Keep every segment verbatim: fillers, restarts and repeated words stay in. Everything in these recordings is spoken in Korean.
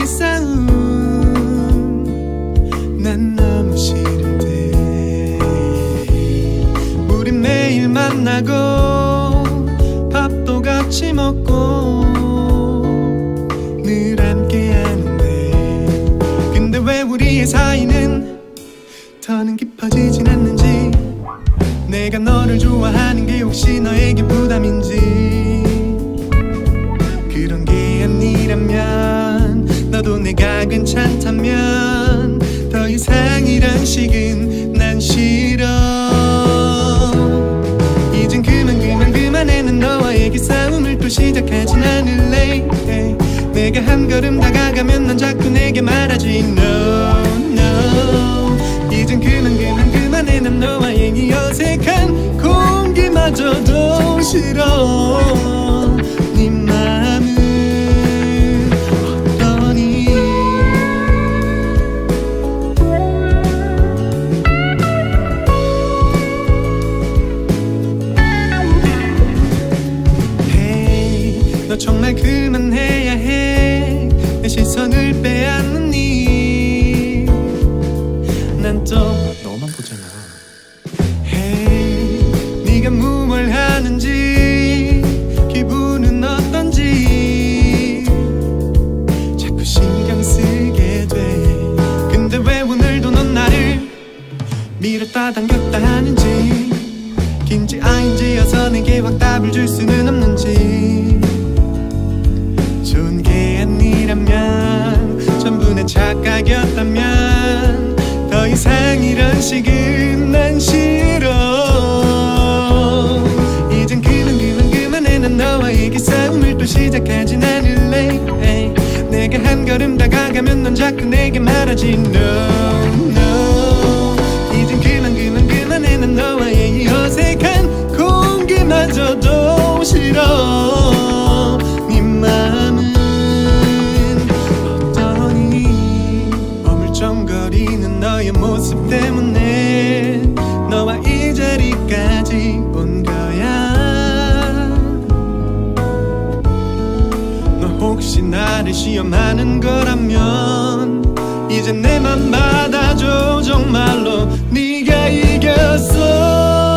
이 싸움 난 너무 싫은데. 우린 매일 만나고 밥도 같이 먹고 늘 함께 하는데, 근데 왜 우리의 사이는 더는 깊어지진 않는지. 내가 너를 좋아하는 게 혹시 너에게 부담인지. 그런 게 아니라면, 너도 내가 괜찮다면 더 이상 이런 식은 난 싫어. 이젠 그만 그만 그만해. 난 너와의 싸움을 또 시작하진 않을래. 내가 한 걸음 다가가면 넌 자꾸 내게 말하지 no no. 이젠 그만 그만 그만해. 난 너와의 이 어색한 공기마저도 싫어. 네 맘은 어떠니? Hey, 너 정말 그만해야 해. 내 시선을 빼앗느니 난 또 너만 보잖아. Hey, 네가 무얼 하는지 기분은 어떤지 자꾸 신경 쓰게 돼. 근데 왜 오늘도 넌 나를 밀었다 당겼다 하는지. 긴지 아닌지여서 내게 확답을 줄 수는 없는지. 좋은 게 아니라면, 전부 내 착각이었다면 더 이상 이런 식은 난 싫어. 이젠 그만 그만 그만해. 난 너와의 싸움을 또 시작하진 않을래. 에이, 내가 한 걸음 다가가면 넌 자꾸 내게 말하지 no no. 이젠 그만 그만 그만해. 난 너와의 이 어색한 공기마저도 싫어. 네 맘은 어떠니? 어물쩡거리는 너의 모습 때문에 너와 이 자리까지 온 거야. 너 혹시 나를 시험하는 거라면 이젠 내 맘 받아줘. 정말로 네가 이겼어.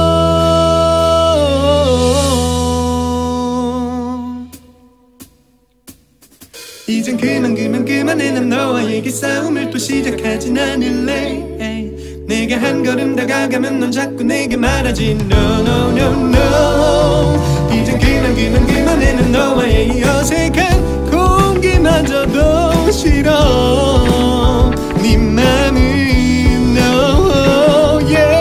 이젠 그만 그만 그만해. 난 너와의 싸움을 또 시작하진 않을래. 에이, 내가 한 걸음 다가가면 넌 자꾸 내게 말하지 no no no no. 이젠 그만 그만 그만해. 난 너와의 어색한 공기마저도 싫어. 네 맘은 no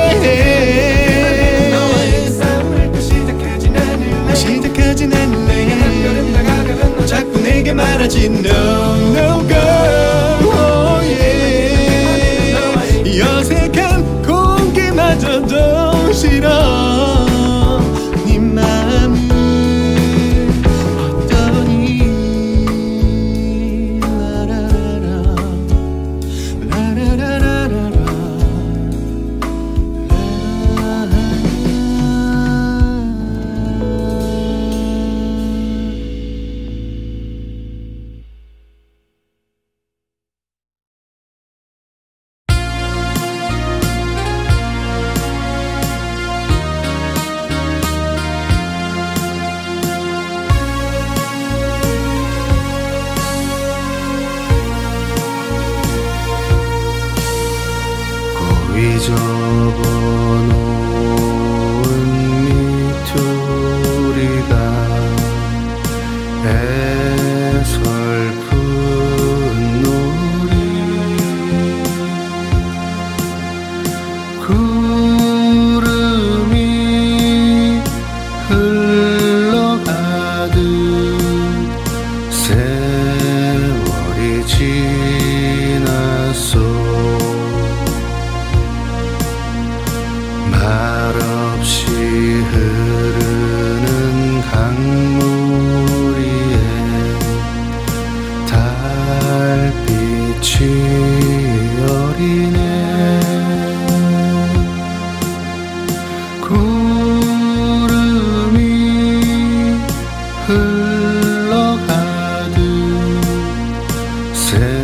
yeah. 너와의 싸움을 또 시작하진 않을래. 시작하진 않을래. 한 걸음 다가가면 넌 자꾸 내게 말하지 no no girl oh yeah. 이 어색한 공기마저도 싫어. 네 맘은 어떠니? 라라라라 라라라라라 접어놓은 미투리가 애설픈 놀이. 구름이 흘러가듯 세월이 지났소. 말없이 흐르는 강물 위에 달빛이 어리네. 구름이 흘러가듯 새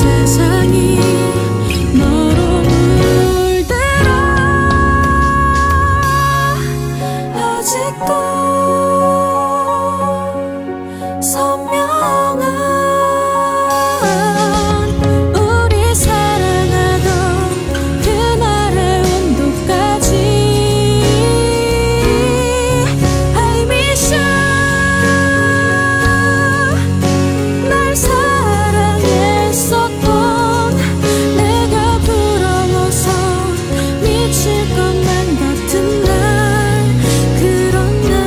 세상이 너로 물들어 아직도 선명한 우리 사랑하던 그날의 온도까지 I miss you. 날 사랑했었던 내가 부러워서 미칠 것만 같은 날, 그런 날.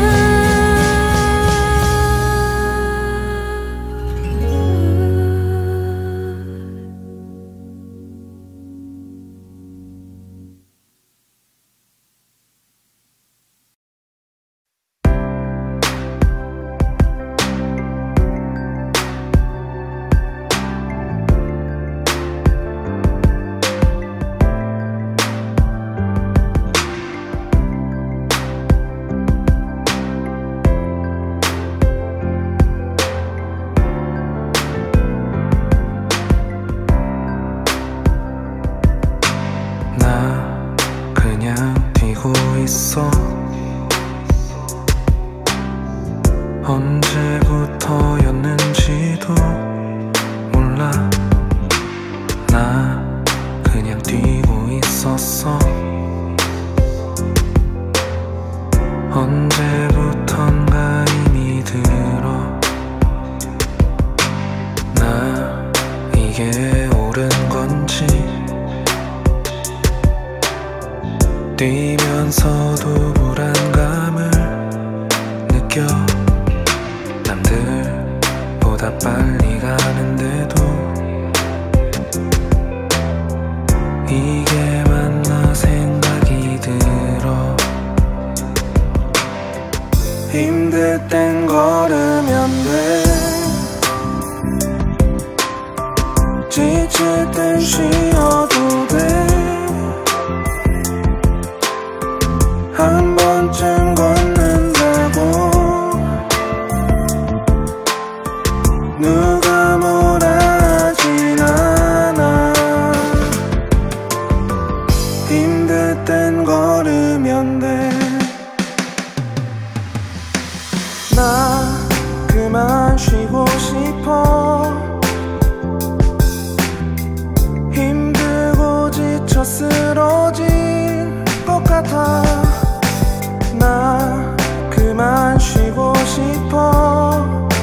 나 그냥 뛰고 있어. 언제부터였는지도 몰라. 나 그냥 뛰고 있었어. 언제부턴가 힘이 들어. 나 이게 옳은 건지 뛰면서도 불안감을 느껴. 남들보다 빨리 가는데도 이게 맞나 생각이 들어. 힘들 땐 걸으면 돼. 지칠 땐 쉬어도 돼. 한 번쯤 걷는다고 누가 뭐라 하진 않아. 힘들 땐 걸으면 돼. 나 그만 쉬고 싶어. 힘들고 지쳐 쓰러진 것 같아. 나 그만 쉬고 싶어.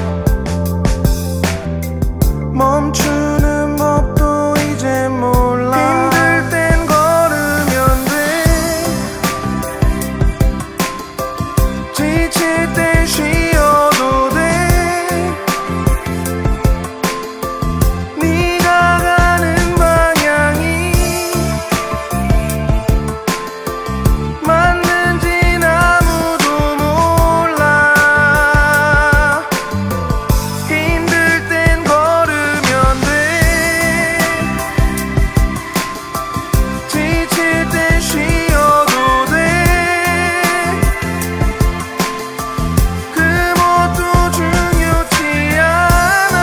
멈추는 법도 이제 몰라. 힘들 땐 걸으면 돼. 지칠 땐 쉬어도 돼. 네가 가는 방향이 맞는진 아무도 몰라. 힘들 땐 걸으면 돼. 지칠 땐 쉬어도 돼. 그 뭣도 중요치 않아.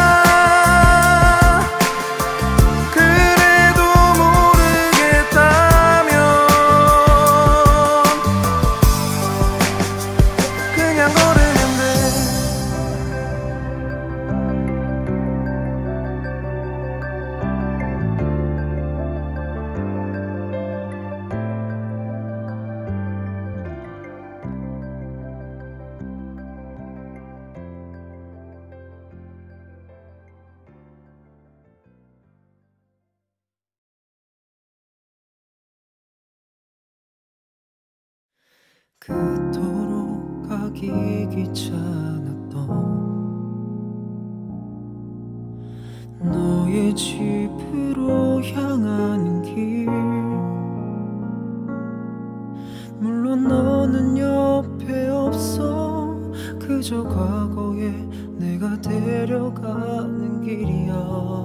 그래도 모르겠다면 그냥 걸으면 돼. 그토록 가기 귀찮았던 너의 집으로 향하는 길. 물론 너는 옆에 없어. 그저 과거에 내가 데려가는 길이야.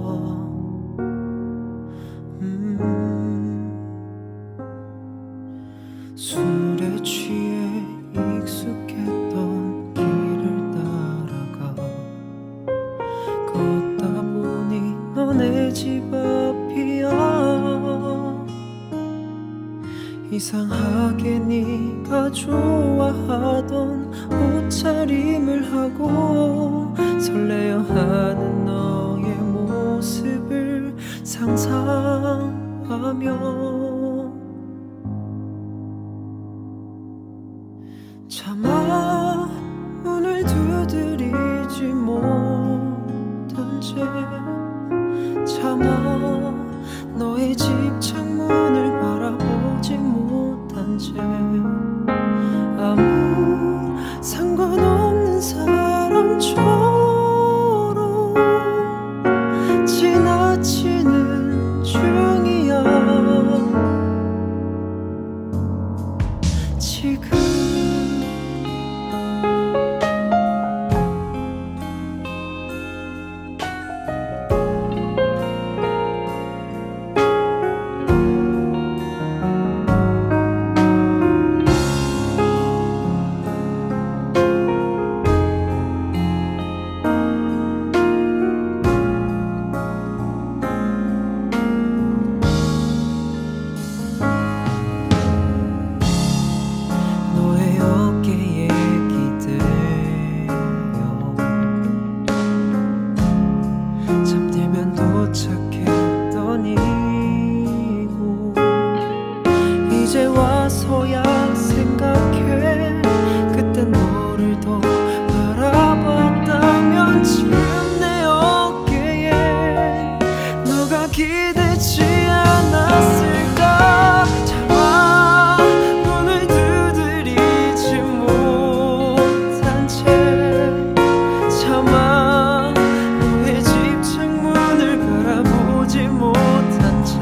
음. 술에 취해 익숙했던 길을 따라가 걷다 보니 너네 집 앞 이상하게 네가 좋아하던 옷차림을 하고 설레어 하는 너의 모습을 상상하며 차마 문을 두드리지 못한 채 차마 너의 집 창문을 바라보지 못한 채 아무 상관없는 사람처럼 지나치는 중이야 지금. 이제 와서야 생각해 그땐 너를 더 바라봤다면 지금 내 어깨에 너가 기대지 않았을까. 차마 문을 두드리지 못한 채 차마 너의 집 창문을 바라보지 못한 채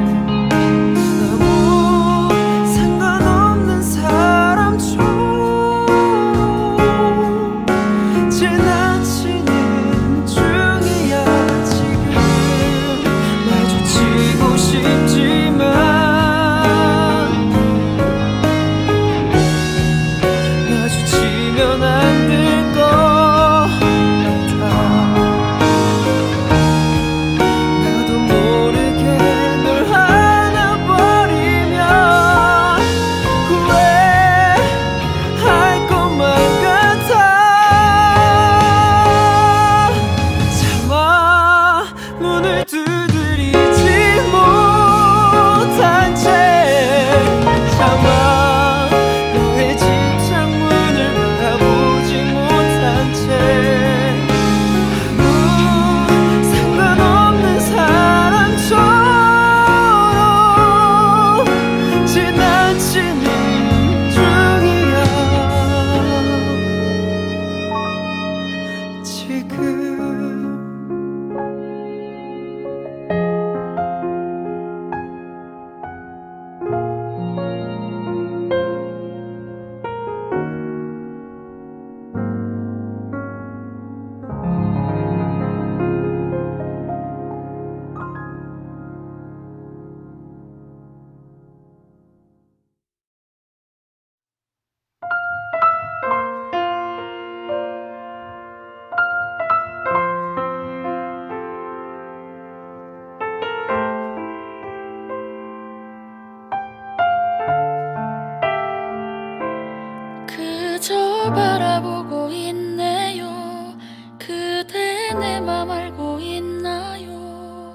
그저 바라보고 있네요. 그대 내 맘 알고 있나요?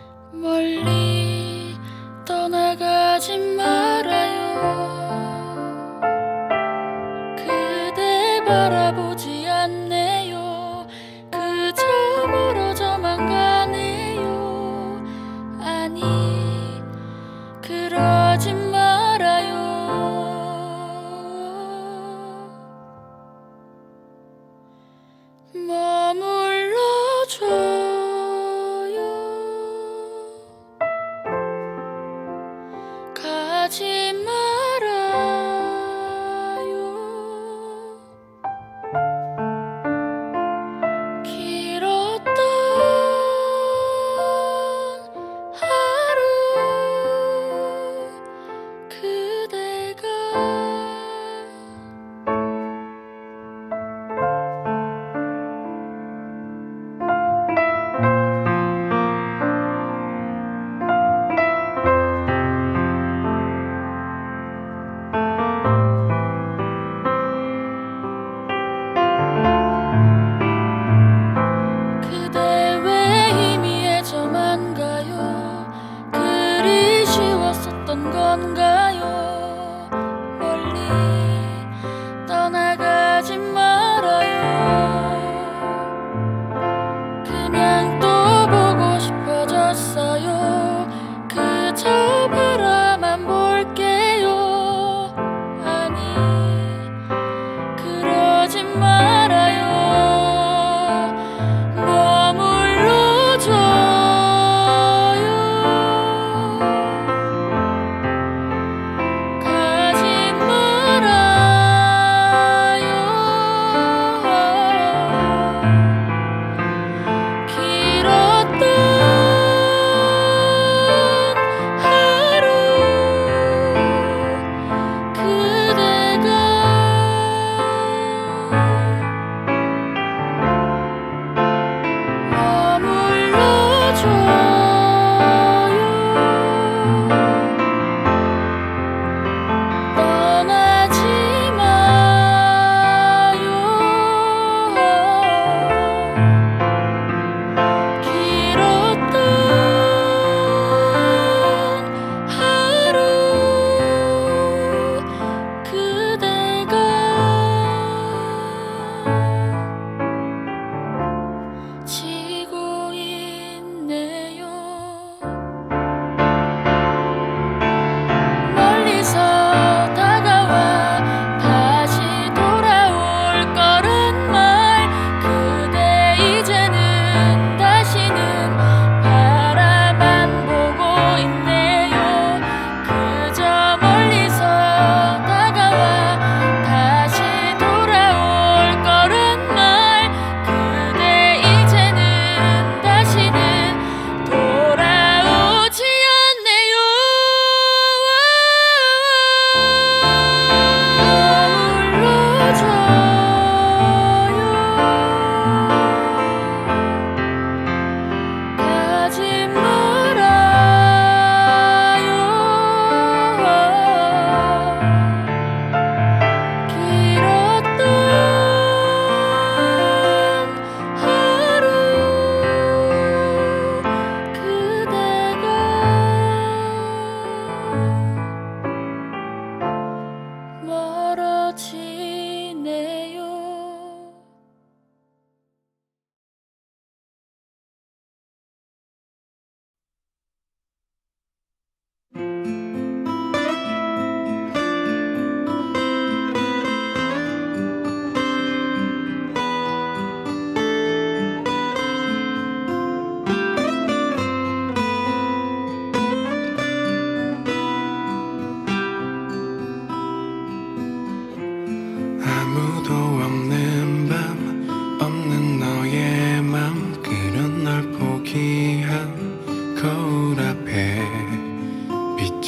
멀리 떠나가지 말아요. 그대 바라보지 않네요. 그저 멀어져만 가네요. 아니 그러지 말아요. 머물러줘요. 가지 말아요. 길었던 하루 그대가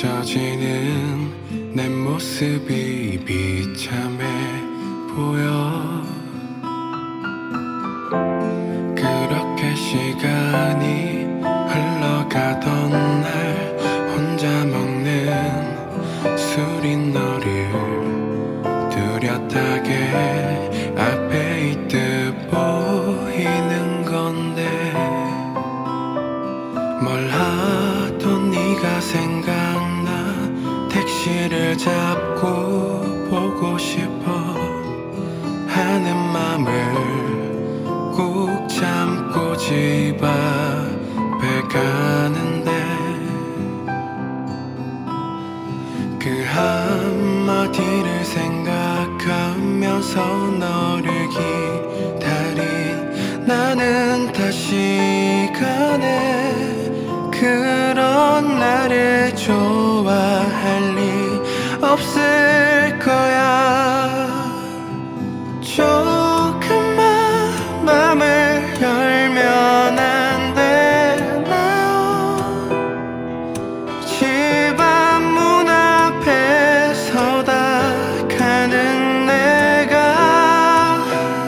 잊혀지는 내 모습이 비참해 보여. 그렇게 시간이 흘러가던 날 혼자 먹는 술이 너를 뚜렷하게 앞에 있듯 보이는 건데 뭘 하도 네가 생각나 택시를 잡고 보고 싶어 하는 맘을 꾹 참고 집 앞에 가는데 그 한마디를 생각하면서 너를 기다린 나는 다시 가네. 그런 나를 좋아할 리 없을 거야. 조금만 맘을 열면 안 되나요? 집 앞 문 앞에 서다 가는 내가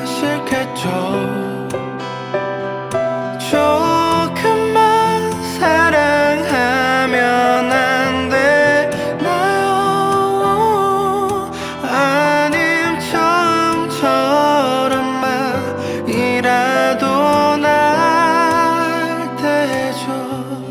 싫겠죠. 조금만 사랑하면 안 되나요? 아님 처음처럼만이라도 날 대줘.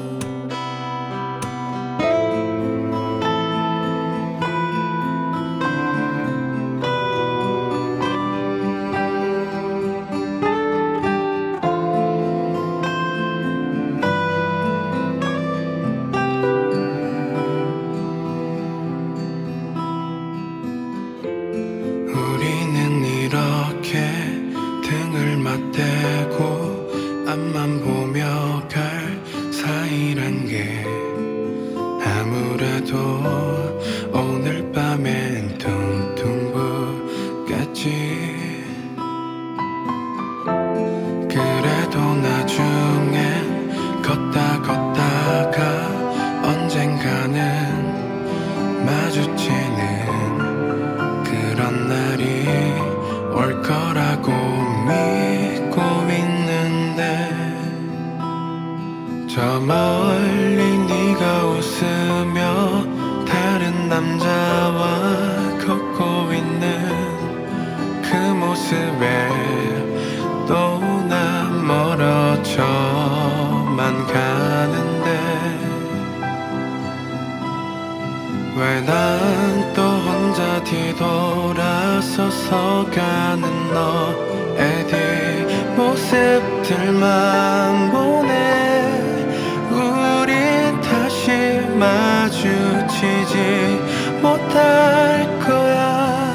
우리는 이렇게 등을 맞대고 앞만 보며 갈 사이란 게 아무래도 오늘 밤엔 퉁퉁 붓겠지. 그래도 나중엔 걷다 걷다가 언젠가는 마주치는 그런 날이 올 거라고 믿고 있는데 저 멀리 네가 웃으며 다른 남자와 걷고 있는 그 모습에 또 난 멀어져만 가는데 왜 난 또 혼자 뒤돌아서서 가는 너의 뒷모습들만 보네. 우린 다시 마주치지 못할 거야.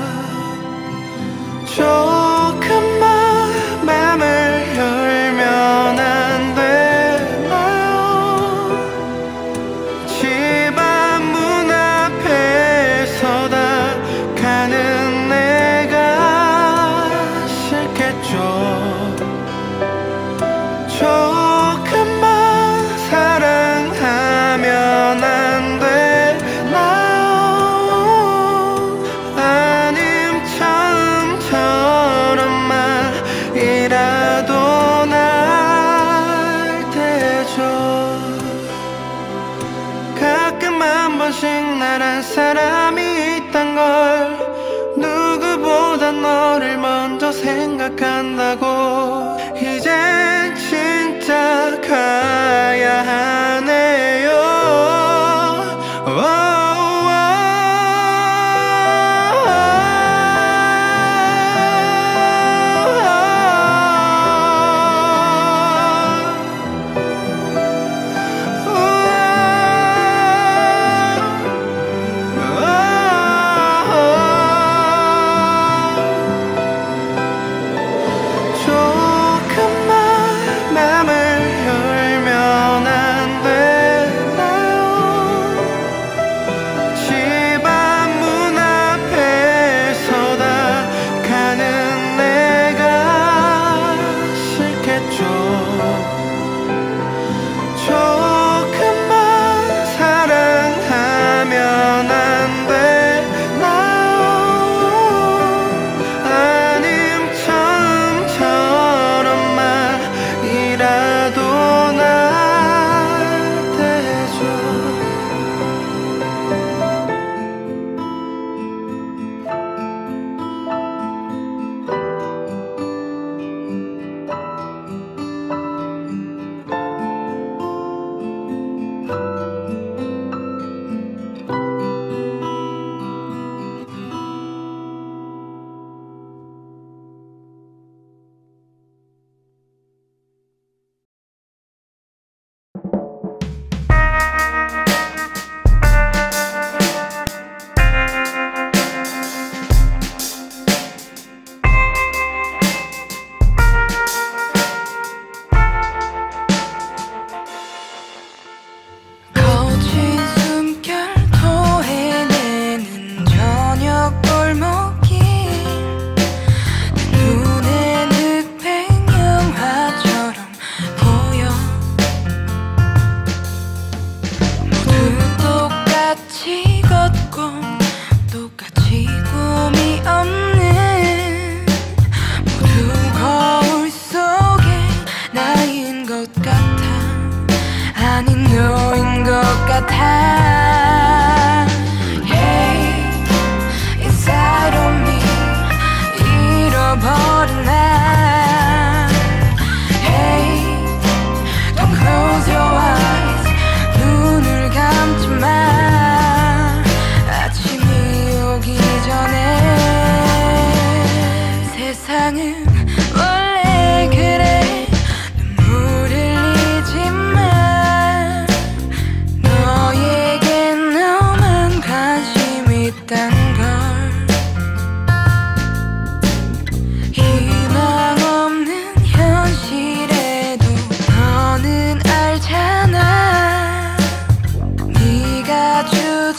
조금만 맘을 열면 안 되나요? 집 앞 문 앞에 서다 가는 내가 싫겠죠. 조금만 사랑하면 안 되나요? 아님 처음처럼만이라도 날 대줘. 가끔 한 번씩 나란 사람이 있단 걸 누구보다 너를 먼저 생각한다고. 이젠 진짜 가야 하네요. 조금만 맘을 열면 안 되나요?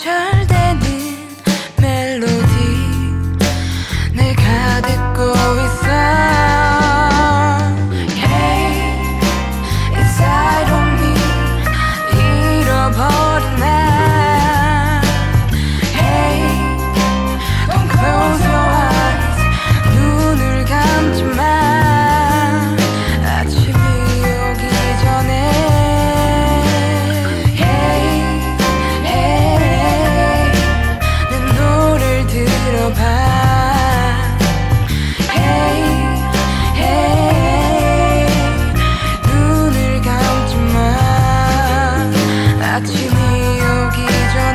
연결되는 멜로디 내가 듣고 있어. Hey, inside of me 잃어버린 나. Hey, don't close your eyes. 눈을 감지 마. 아침이 오기 전에. Hey, hey, 내 노래를 들어봐. Hey, hey, 눈을 감지 마. 아침이 오기 전에.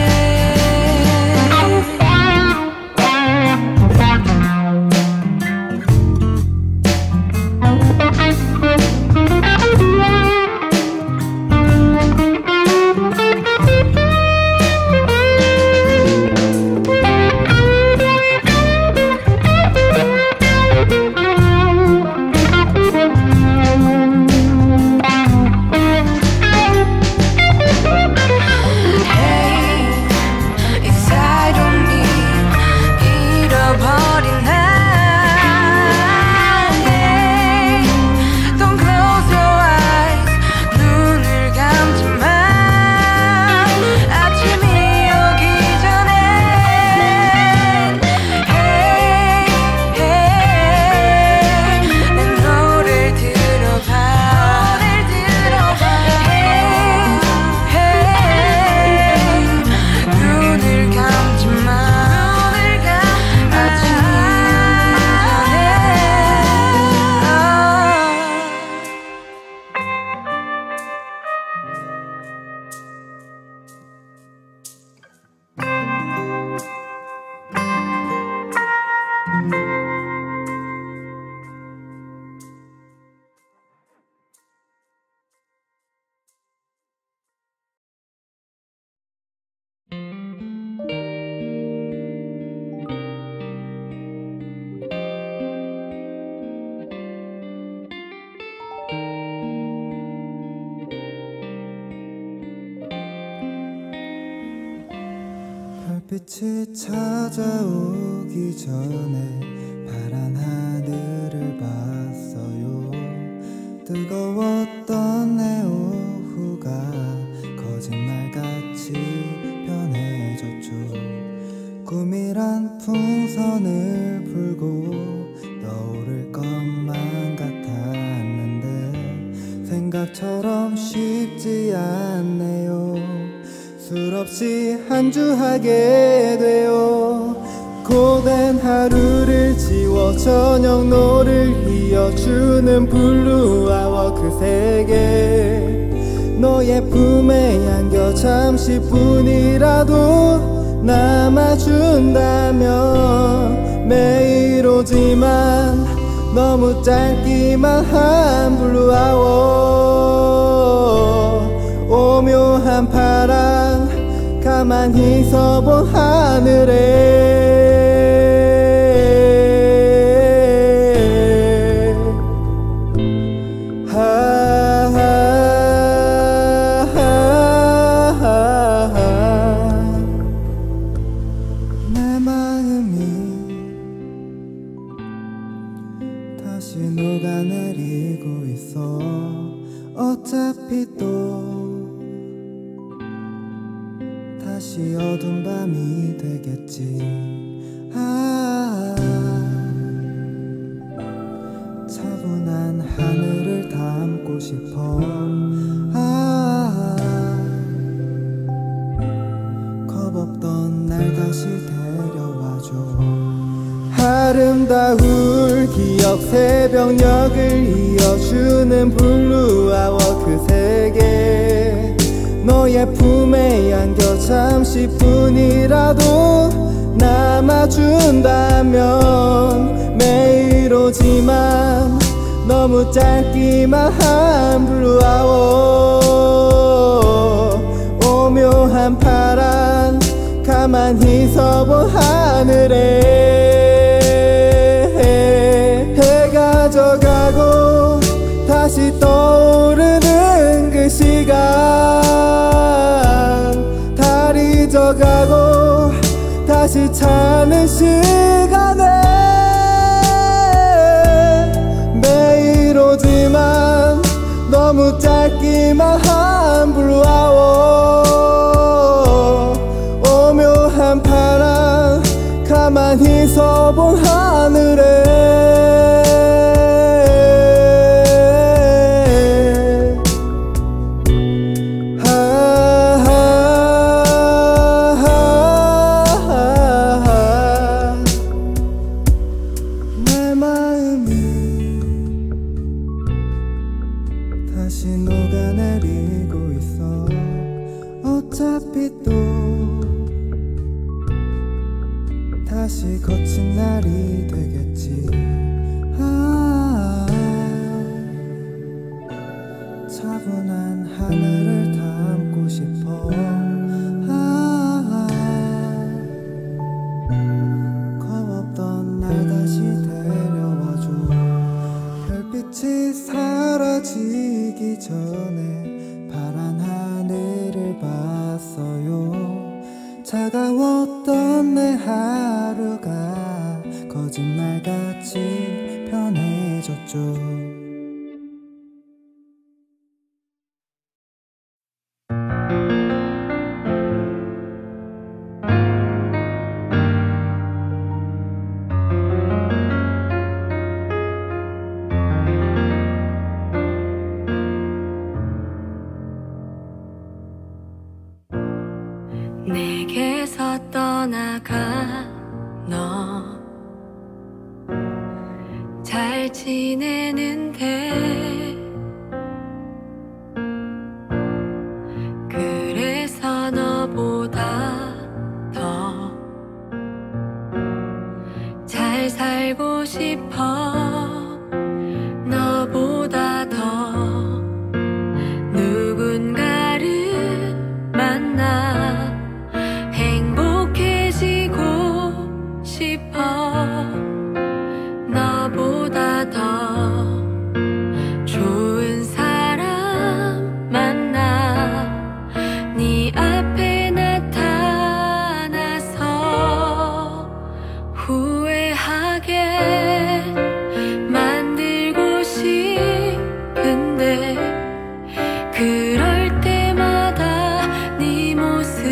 Inside of me 잃어버린 나. Hey, don't close your eyes. 눈을 감지 마. 아침이 오기 전에. Hey, hey, 내 노래를 들어봐. Hey, hey, 눈을 감지 마. 아침이 오기 별빛이 찾아오기 전에 파란 하늘을 봤어요. 뜨거웠던 내 오후가 거짓말같이 변해졌죠. 꿈이란 풍선을 불고 떠오를 것만 같았는데 생각처럼 쉽지 않네요. 술 없이 한주하게 돼요. 고된 하루를 지워 저녁 노를 이어주는 블루아워 그 세계. 너의 품에 안겨 잠시뿐이라도 남아준다면 매일 오지만 너무 짧기만 한 블루아워. 오묘한 파랑 가만히 서본 하늘에. 하하하하. 내 마음이 다시 녹아내리고 있어. 어차피 또 다시 어두운 밤이 되겠지. 아, 차분한 하늘을 담고 싶어. 아, 겁없던 날 다시 데려와줘. 아름다울 기억 새벽녘을 이어주는 블루아워 그 세계. 너의 품에 안겨 잠시뿐이라도 남아준다면 매일 오지만 너무 짧기만 한 블루아워. 오묘한 파란 가만히 서본 하늘에. 해가 져가고 다시 떠오르는 그 시간. 달이 잊어가고 다시 찾는 시간에 매일 오지만 너무 짧기만 한 blue hour 오묘한 파랑 가만히 서본 하늘에 내 마음이 다시 녹아내리고 있어. 어차피 또 다시 거친 날이 되겠지. 아, 차분한 하늘을 담고 싶어. 아, 겁없던 날 다시 데려와줘. 별빛이 사라지기 전에 파란 하늘을 봤어요. 차가웠던 내 하루가 거짓말같이 편해졌죠. 내게서 떠나가 너 잘 지내는데 그래서 너보다 더 잘 살고 싶어. 너보다 더 누군가를 만나 행복해지고 싶어. 너보다 더 좋은 사람 만나 네 앞에 나타나서 후회하게 만들고 싶은데 그럴 때마다 네 모습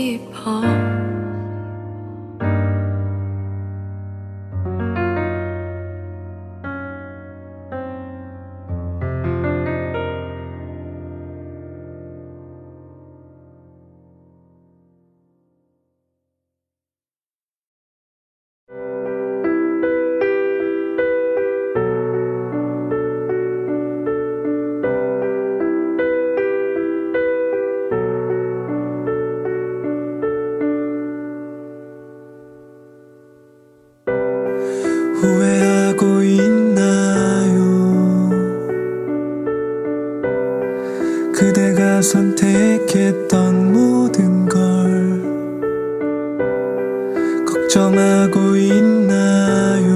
싶어. 후회하고 있나요? 그대가 선택했던 모든 걸 걱정하고 있나요?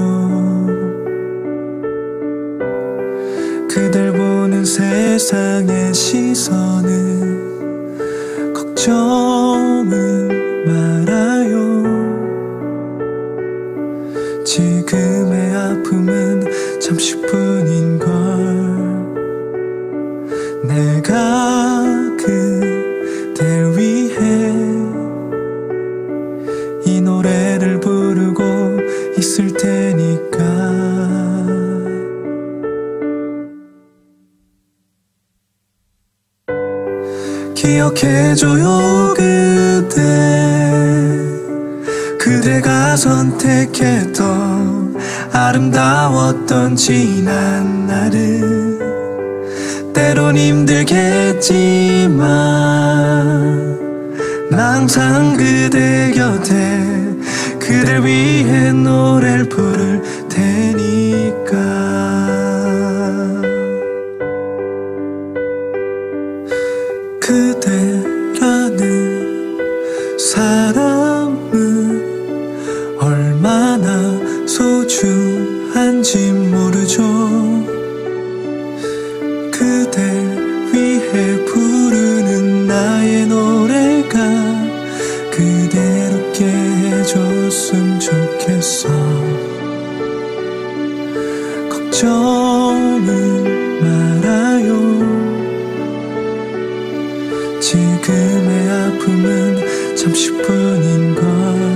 그댈 보는 세상의 시선은 걱정은 말아요. 지금의 아픔은 잠시뿐인걸. 내가 그댈 위해 이 노래를 부르고 있을 테니까. 기억해줘요 그대, 그대가 선택했던 아름다웠던 지난 날은 때론 힘들겠지만 나 항상 그대 곁에 그댈 위해 노래를 부를 테니까. 그대라는 사람은 얼마나 소중한지 모르죠. 그댈 위해 부르는 나의 노래가 그대롭게 해줬으면 좋겠어. 걱정은 말아요. 지금의 아픔은 잠시뿐인걸.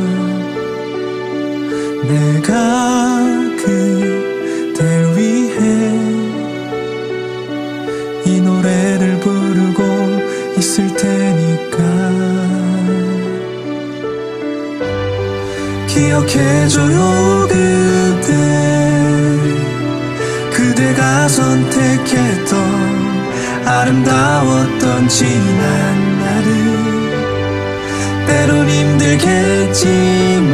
내가 그댈 위해 이 노래를 부르고 있을 테니까. 기억해줘요 그대, 그대가 선택했던 아름다웠던 지난 날은 때론 힘들겠지만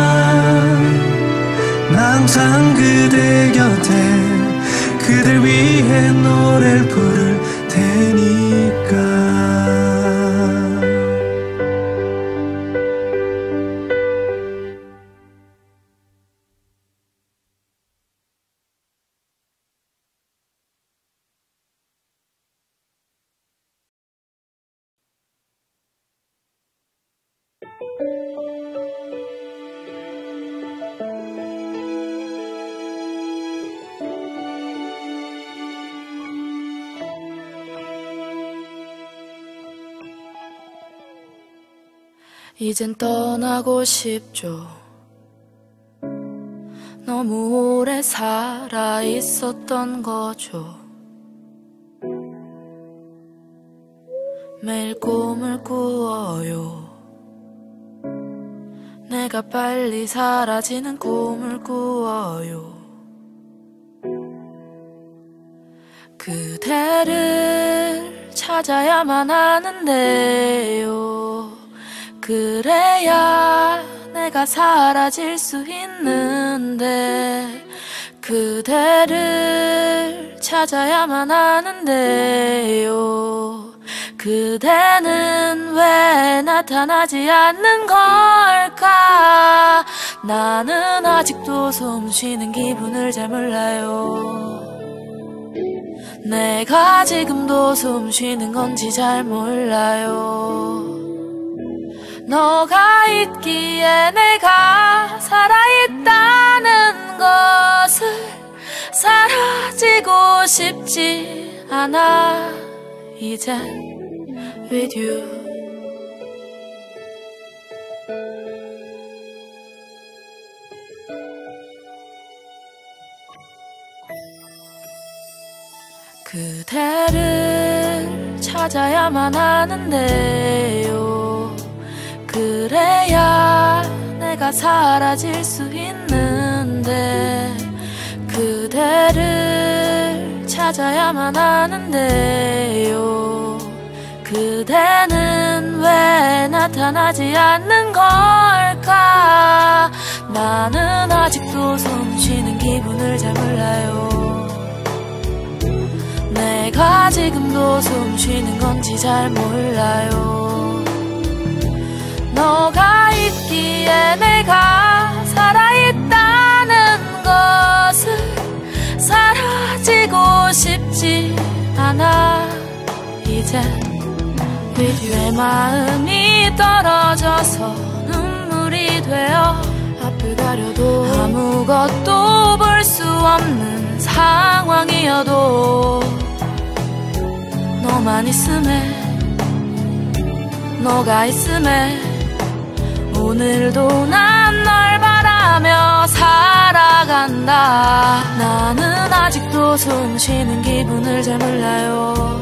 나 항상 그대 곁에 그댈 위해 노래를 부를 테니까. 이젠 떠나고 싶죠. 너무 오래 살아 있었던 거죠. 매일 꿈을 꾸어요. 내가 빨리 사라지는 꿈을 꾸어요. 그대를 찾아야만 하는데요. 그래야 내가 사라질 수 있는데 그대를 찾아야만 하는데요. 그대는 왜 나타나지 않는 걸까? 나는 아직도 숨 쉬는 기분을 잘 몰라요. 내가 지금도 숨 쉬는 건지 잘 몰라요. 너가 있기에 내가 살아있다는 것을 사라지고 싶지 않아. 이젠 with you 그대를 찾아야만 하는데요. 그래야 내가 사라질 수 있는데 그대를 찾아야만 하는데요. 그대는 왜 나타나지 않는 걸까? 나는 아직도 숨 쉬는 기분을 잘 몰라요. 내가 지금도 숨 쉬는 건지 잘 몰라요. 너가 있기에 내가 살아있다는 것을 사라지고 싶지 않아. 이제 내 마음이 떨어져서 눈물이 되어 앞을 가려도 아무것도 볼 수 없는 상황이어도 너만 있음에 너가 있음에 오늘도 난 널 바라며 살아간다. 나는 아직도 숨 쉬는 기분을 잘 몰라요.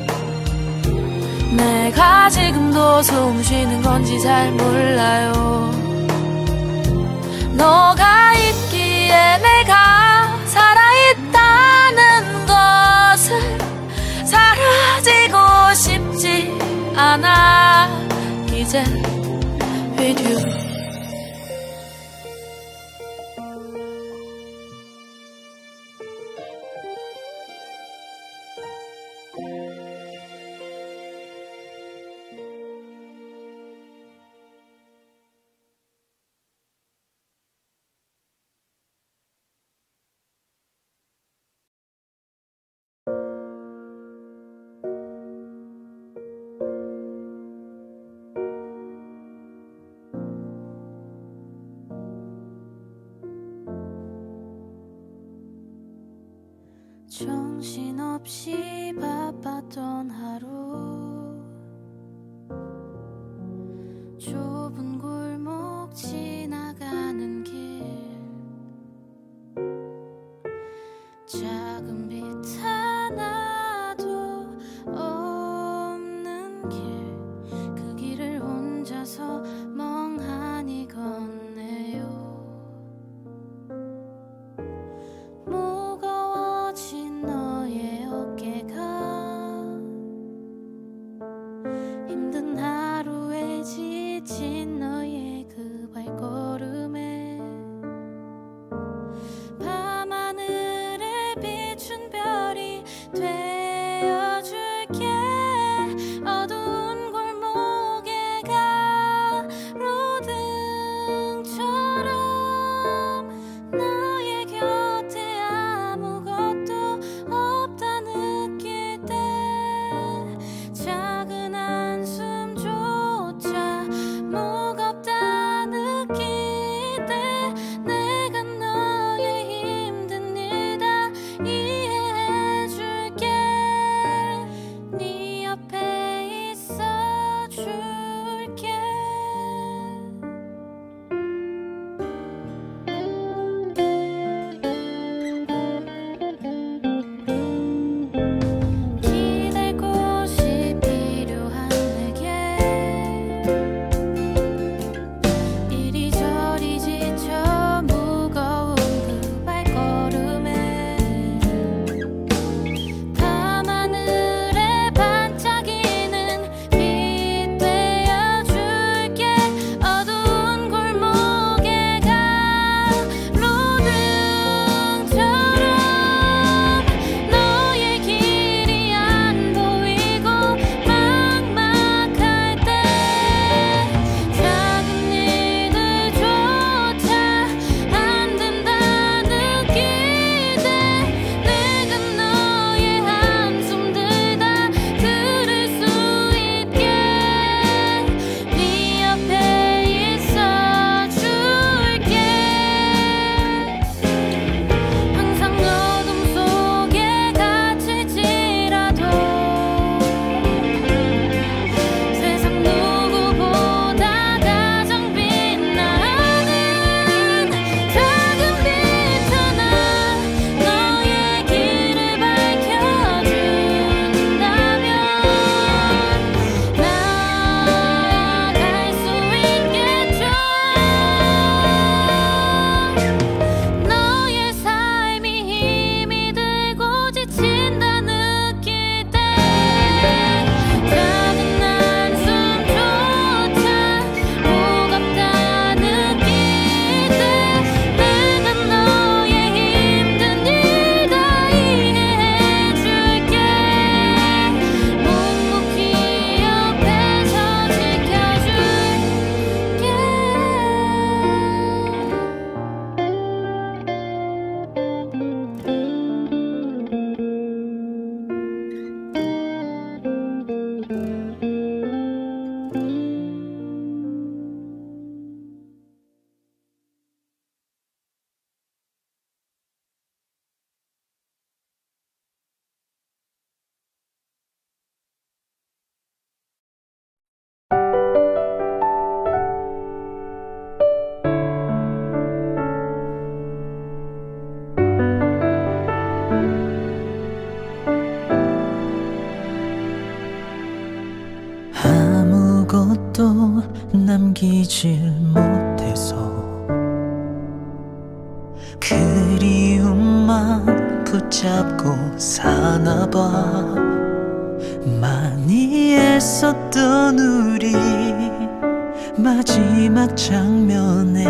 내가 지금도 숨 쉬는 건지 잘 몰라요. 너가 있기에 내가 살아있다는 것을 사라지고 싶지 않아. 이제 with you. 정신없이 바빴던 하루 좁은 골목 지나가는 길 작은 빛 하나도 없는 길 그 길을 혼자서 멍하니 걷네요. 무거워진 너의 어깨가 힘든 하루에 지친 너의 그 발걸음 남기질 못해서 그리움만 붙잡고 사나봐. 많이 애썼던 우리 마지막 장면에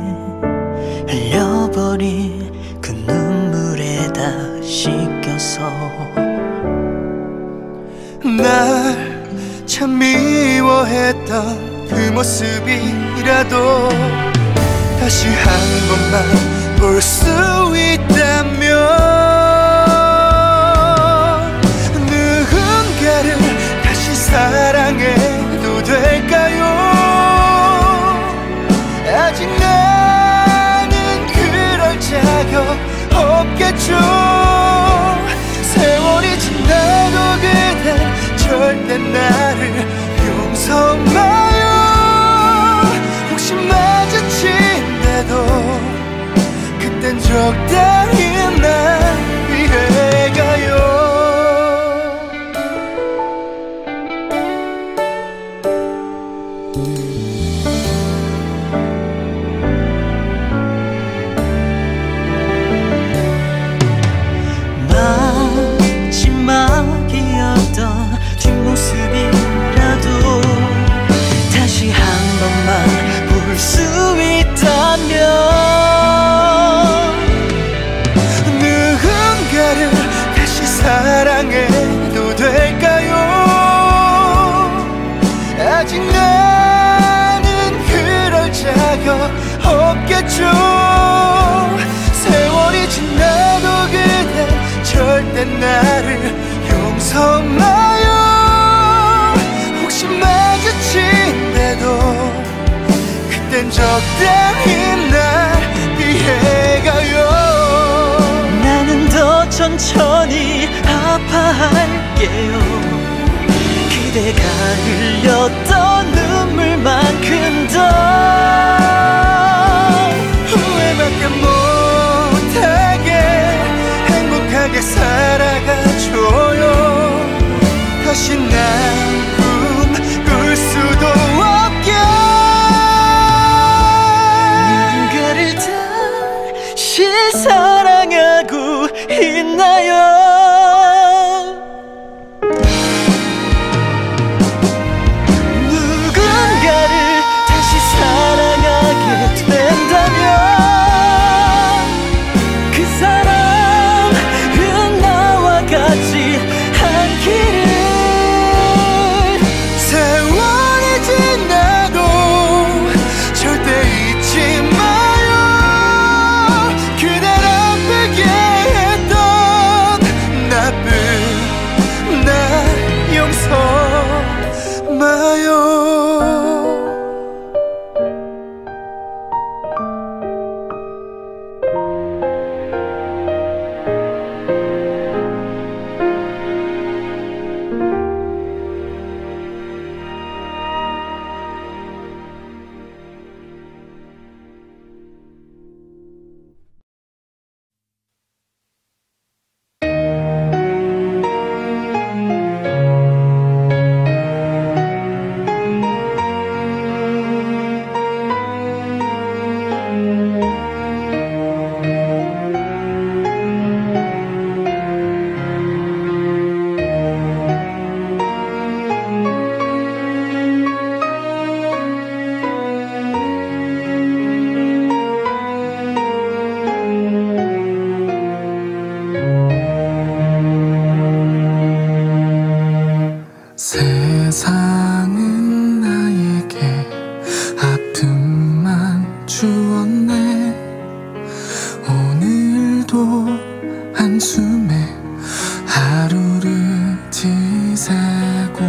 흘려버린 그 눈물에 다 씻겨서 날 참 미워했던 그 모습이라도 다시 한 번만 볼 수 있다면 누군가를 다시 사랑해도 될까요? 아직 나는 그럴 자격 없겠죠. 세월이 지나도 그댄 절대 나를 용서마요. 혹시 마주친대도 그땐 적당히 날 위해 가요. 마지막이었던 뒷모습이라도 다시 한 번만 볼 수 있다면 누군가를 다시 사랑해도 될까요? 아직 나는 그럴 자격 없겠죠. 세월이 지나도 그댄 절대 나를 용서마요. 혹시 마주친대도 그땐 적당히 날 피해 가요. 나는 더 천천히 아파할게요. 그대가 흘렸던 눈물만큼 더 후회밖에 못하게 행복하게 살아가줘요. 다시 난 꿈꿀 수도 없게 누군가를 다시 사랑하고 있나요? 누군가를 다시 사랑하게 된다면 그 사람은 나와 같지 않기를. 세월이 지나도 절대 잊지 마요. 그댈 아프게 했던 나쁜 날 용서마요. 세상은 나에게 아픔만 주었네. 오늘도 한숨에 하루를 지새고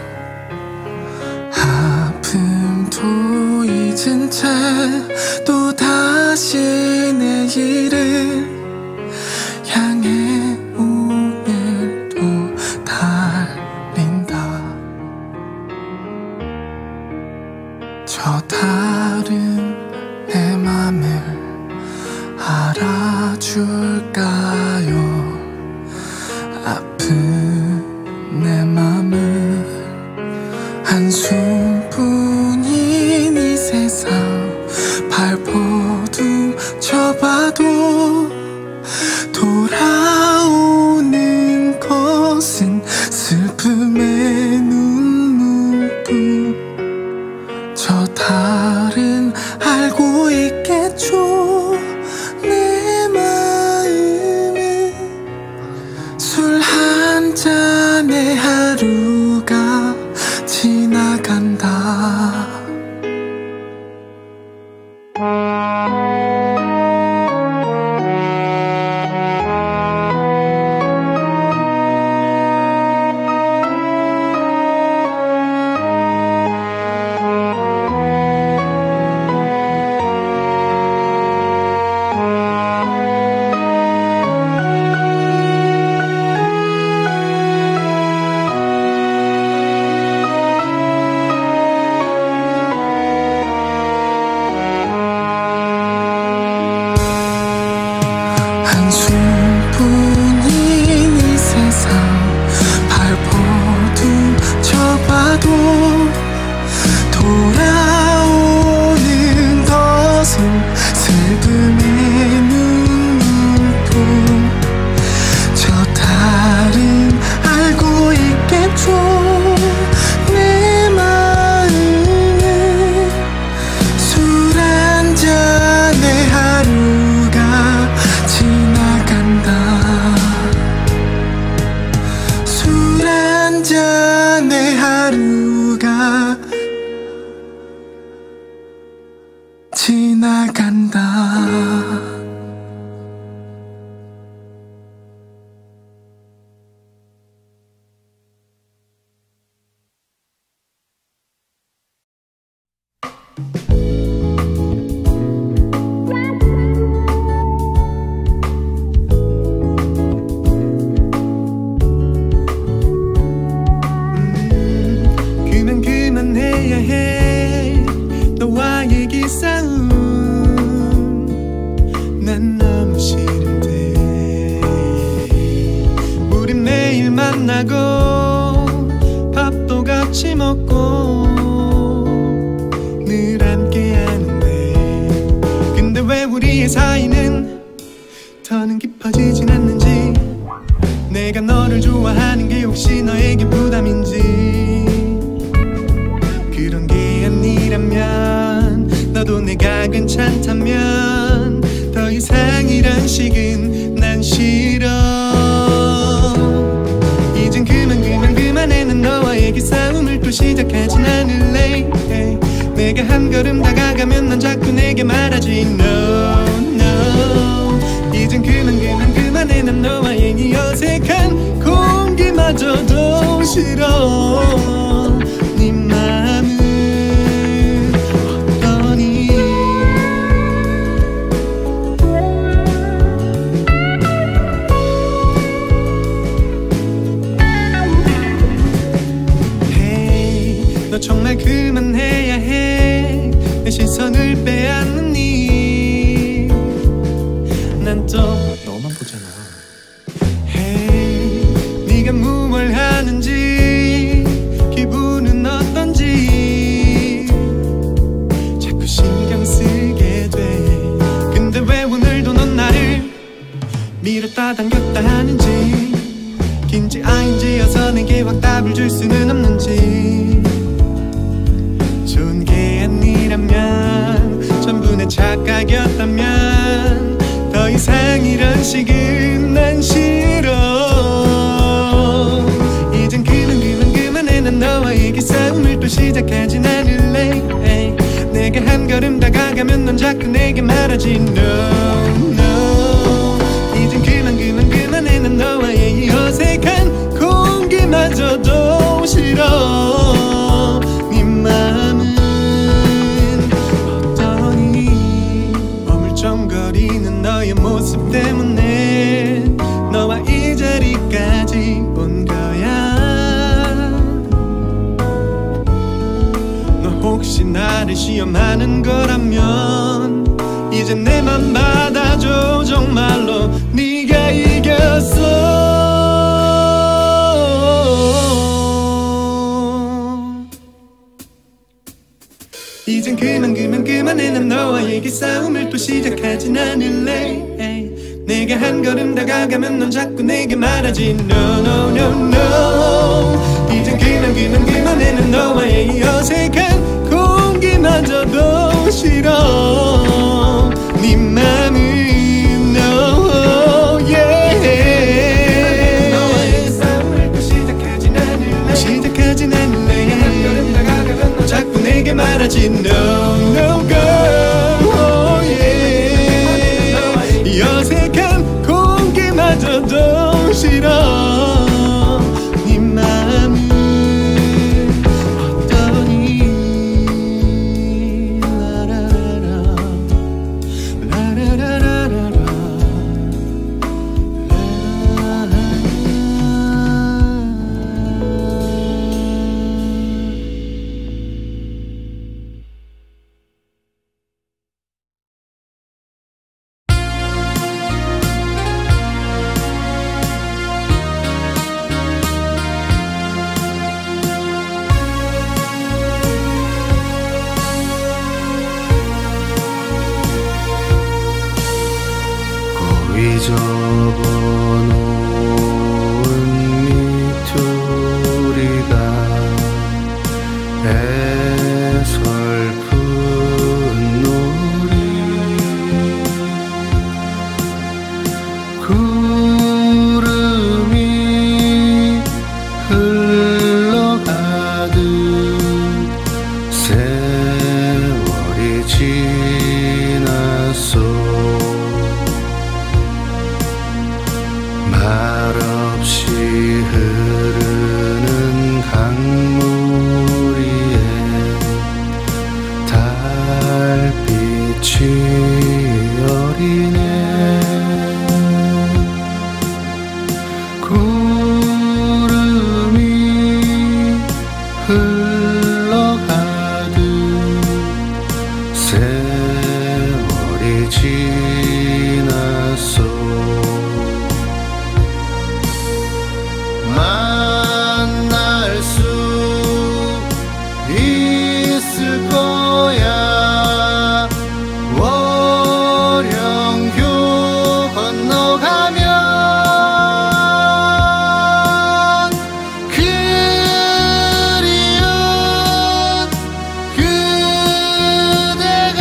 아픔도 잊은 채 또 다시 내일을 향해 오늘도 달린다. 저 다른 내 맘을 알아줄까요? 아픈 내 맘을 한숨뿐이 말은 알고 있겠죠. 내 마음은 술 한 잔에 하루가 지나간다. 한숨뿐인 이 세상 발버둥 쳐봐도 돌아오는 덧은 슬픔의 눈물뿐. 저 달은 알고 있겠죠. 내 마음은 술 한 잔에 하루가 지나간다. 술 한 잔에 하루가 지나간다. 그만 그만해야 해. 너와의 기 싸움 난 너무 싫은데. 우린 매일 만나고 밥도 같이 먹고 늘 함께 하는데, 근데 왜 우리의 사이는 더는 깊어지진 않는지. 내가 너를 좋아하는 게 혹시 너에게 부담인지. 그런 게 아니라면, 너도 내가 괜찮다면 더 이상 이런 식은 난 싫어. 이젠 그만 그만 그만해. 난 너와의 그 싸움을 또 시작하진 않을래. 내가 한 걸음 다가가면 넌 자꾸 내게 말하지 no no. 이젠 그만 그만 그만해. 난 너와의 이 어색한 공기마저도 싫어. 네 맘은 어떠니? Hey, 너 정말 그만해야 해. 내 시선을 빼앗느니 난 또 너만 보잖아. Hey, 네가 무얼 하는지 기분은 어떤지 자꾸 신경 쓰게 돼. 근데 왜 오늘도 넌 나를 밀었다 당겼다 하는지. 긴지 아닌지여서 내게 확답을 줄 수는 없는지. 좋은 게 아니라면, 전부 내 착각이었다면 더 이상 이런 식은 난 싫어. 이젠 그만 그만 그만해. 난 너와의 그 싸움을 또 시작하진 않을래. 에이, 내가 한 걸음 다가가면 넌 자꾸 내게 말하지 no no. 이젠 그만 그만 그만해. 난 너와의 이 어색한 공기마저도 싫어. 네 맘은 어떠니? 어물쩡거리는 너의 모습 때문에 너와 이 자리까지 온 거야. 너 혹시 나를 시험하는 거라면 이제 내 맘 받아줘. 정말로 네가 이겼어. 이젠 그만 그만 그만해. 난 너와의 그 싸움을 또 시작하진 않을래. 에이, 내가 한 걸음 다가가면 넌 자꾸 내게 말하지 no no no no. 이젠 그만 그만 그만해. 난 너와의 이 어색한 공기 공기마저도 싫어 네 맘은 no yeah 너와의 싸움을 또 시작하진 않을래 시작하진 않을래 한 걸음 다가가면 너 자꾸 내게 말하지 no no girl oh yeah 어색한 공기마저도 싫어 네 맘은 어떠니 라라라라 라라라라라 고이 접어놓은 미투리가 애설픈 놀이 구름이 흘러가듯 세월이 지났어 말없이 흐르는 강물 위에 달빛이 어리네 구름이 흘러가듯 세월이 지났어 만날 수 있을 거야 월영교 건너가면 그리운 그대가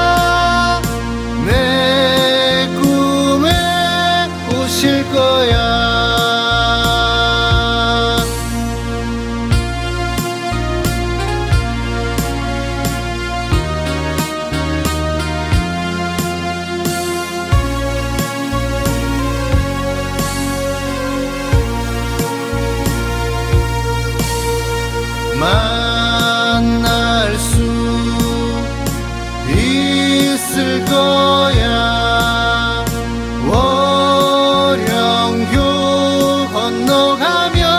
내 꿈에 오실 거야 만날 수 있을 거야 월영교 건너가면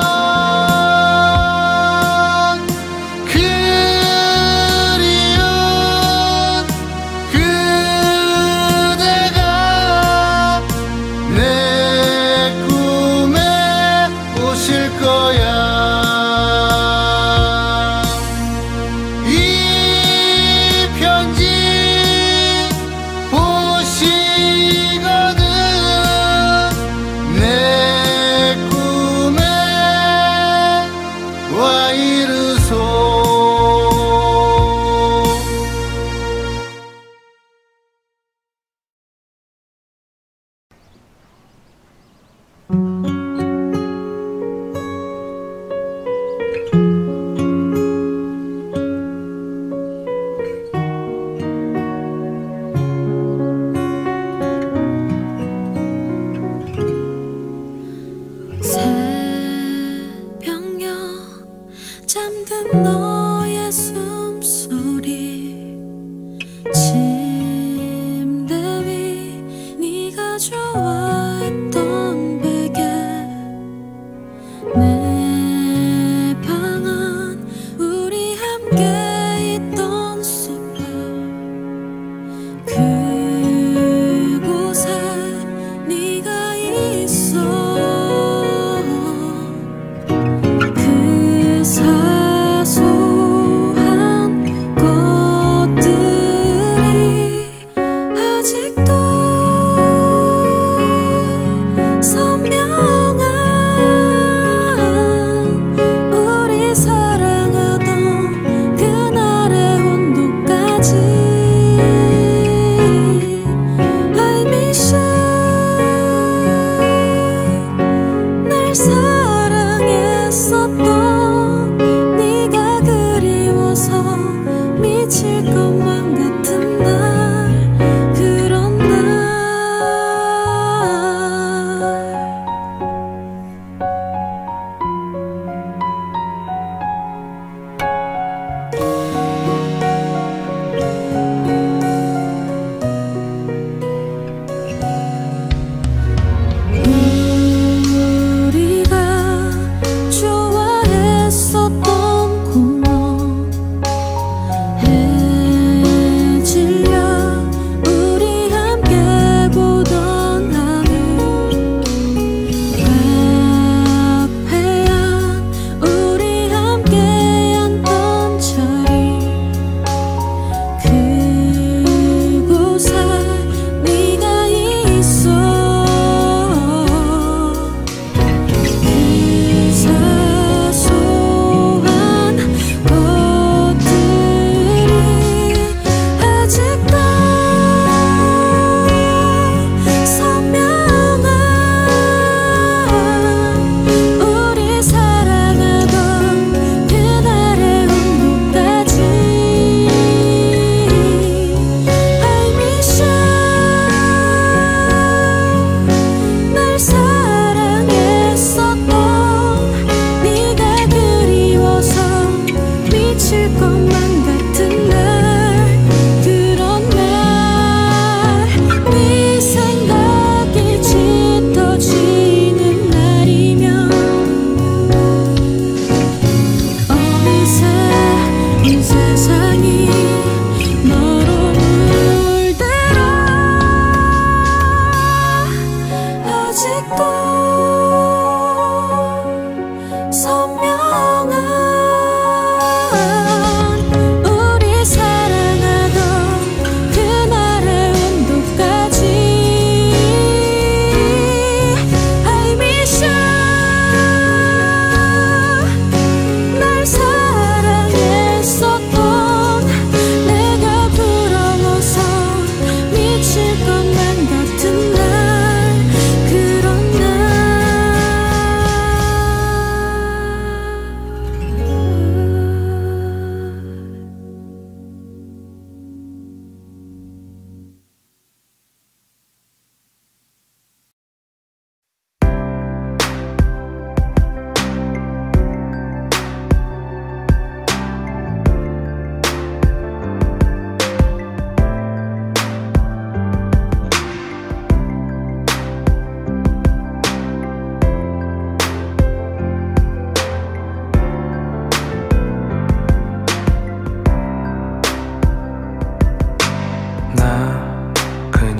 그리운 그대가 내 꿈에 오실 거야 이 편지 보시거든 내 꿈에 와 이르소 새벽녘 잠든 너의 숨소리 침대 위 네가 좋아했던 베개 내 방 안 우리 함께 있던 소파 그곳에 네가 있어 그 사소한 것들이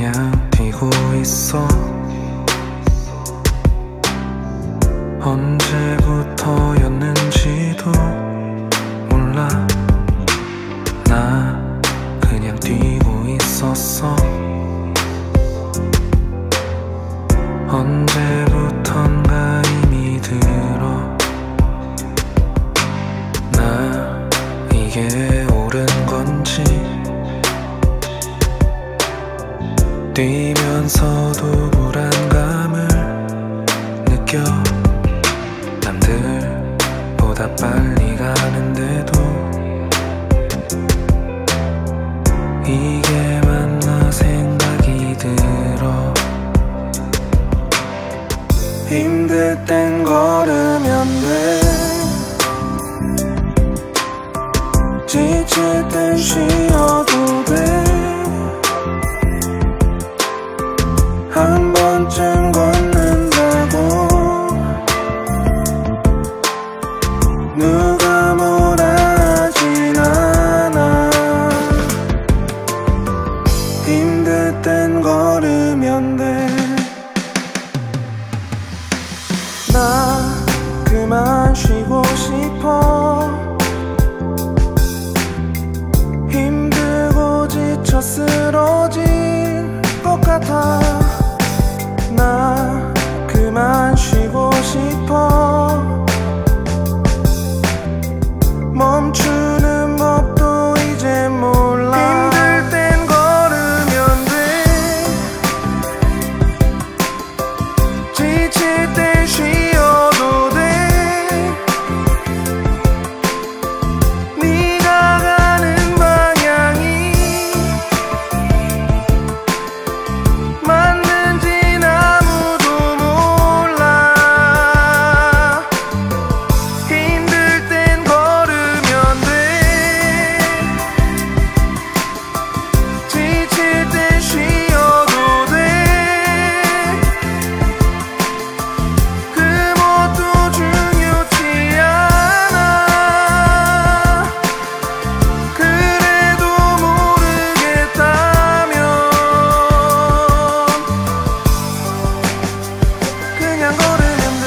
그냥 뛰고 있어. 언제부터였는지도 몰라. 나 그냥 뛰고 있었어. 언제부턴가 힘이 들어. 나 이게 옳은 건지. 뛰면서도 불안감을 느껴. 남들보다 빨리 가는데도 이게 맞나 생각이 들어. 힘들 땐 걸으면 돼. 지칠 땐 쉬어도 돼. 한 번쯤 걷는다고 누가 뭐라 하진 않아. 힘들 땐 걸으면 돼. 나 그만 쉬고 싶어. 힘들고 지쳐 쓰러질 것 같아. 나 그만 쉬고 싶어. 멈추는 법도 이제 몰라. 힘들 땐 걸으면 돼. 지칠 땐 쉬어도 돼. 네가 가는 방향이 맞는진 아무도 몰라. 힘들 땐 걸으면 돼. 지칠 땐 쉬어도 돼. 그 뭣도 중요치 않아. 그래도 모르겠다면 그냥 걸으면 돼.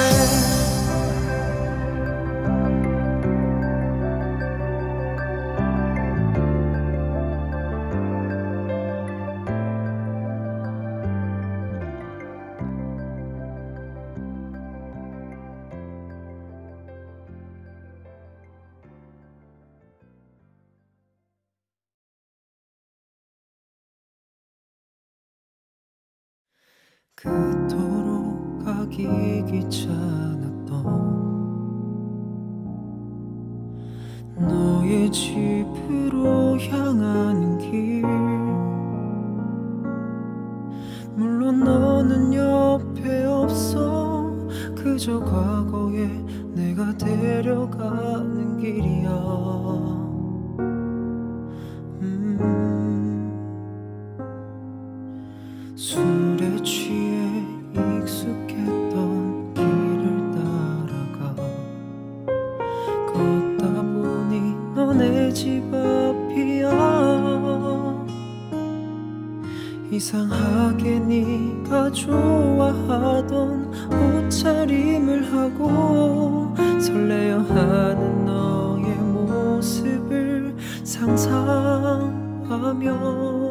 그토록 가기 귀찮았던 너의 집으로 향하는 길. 물론 너는 옆에 없어. 그저 과거에 내가 데려가는 길이야. 음. 술에 취해 익숙했던 길을 따라가. 걷다 보니 너네 집 앞이야. 이상하게 네가 좋아하던 옷차림을 하고 설레어 하는 너의 모습을 상상하며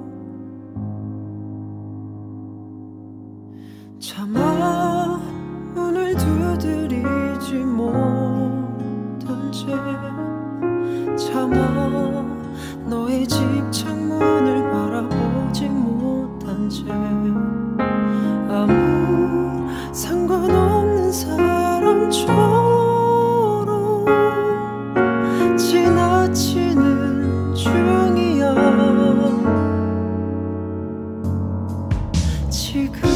차마 문을 두드리지 못한 채, 차마 너의 집 창문을 바라보지 못한 채, 아무 상관없는 사람처럼 지나치는 중이야. 지금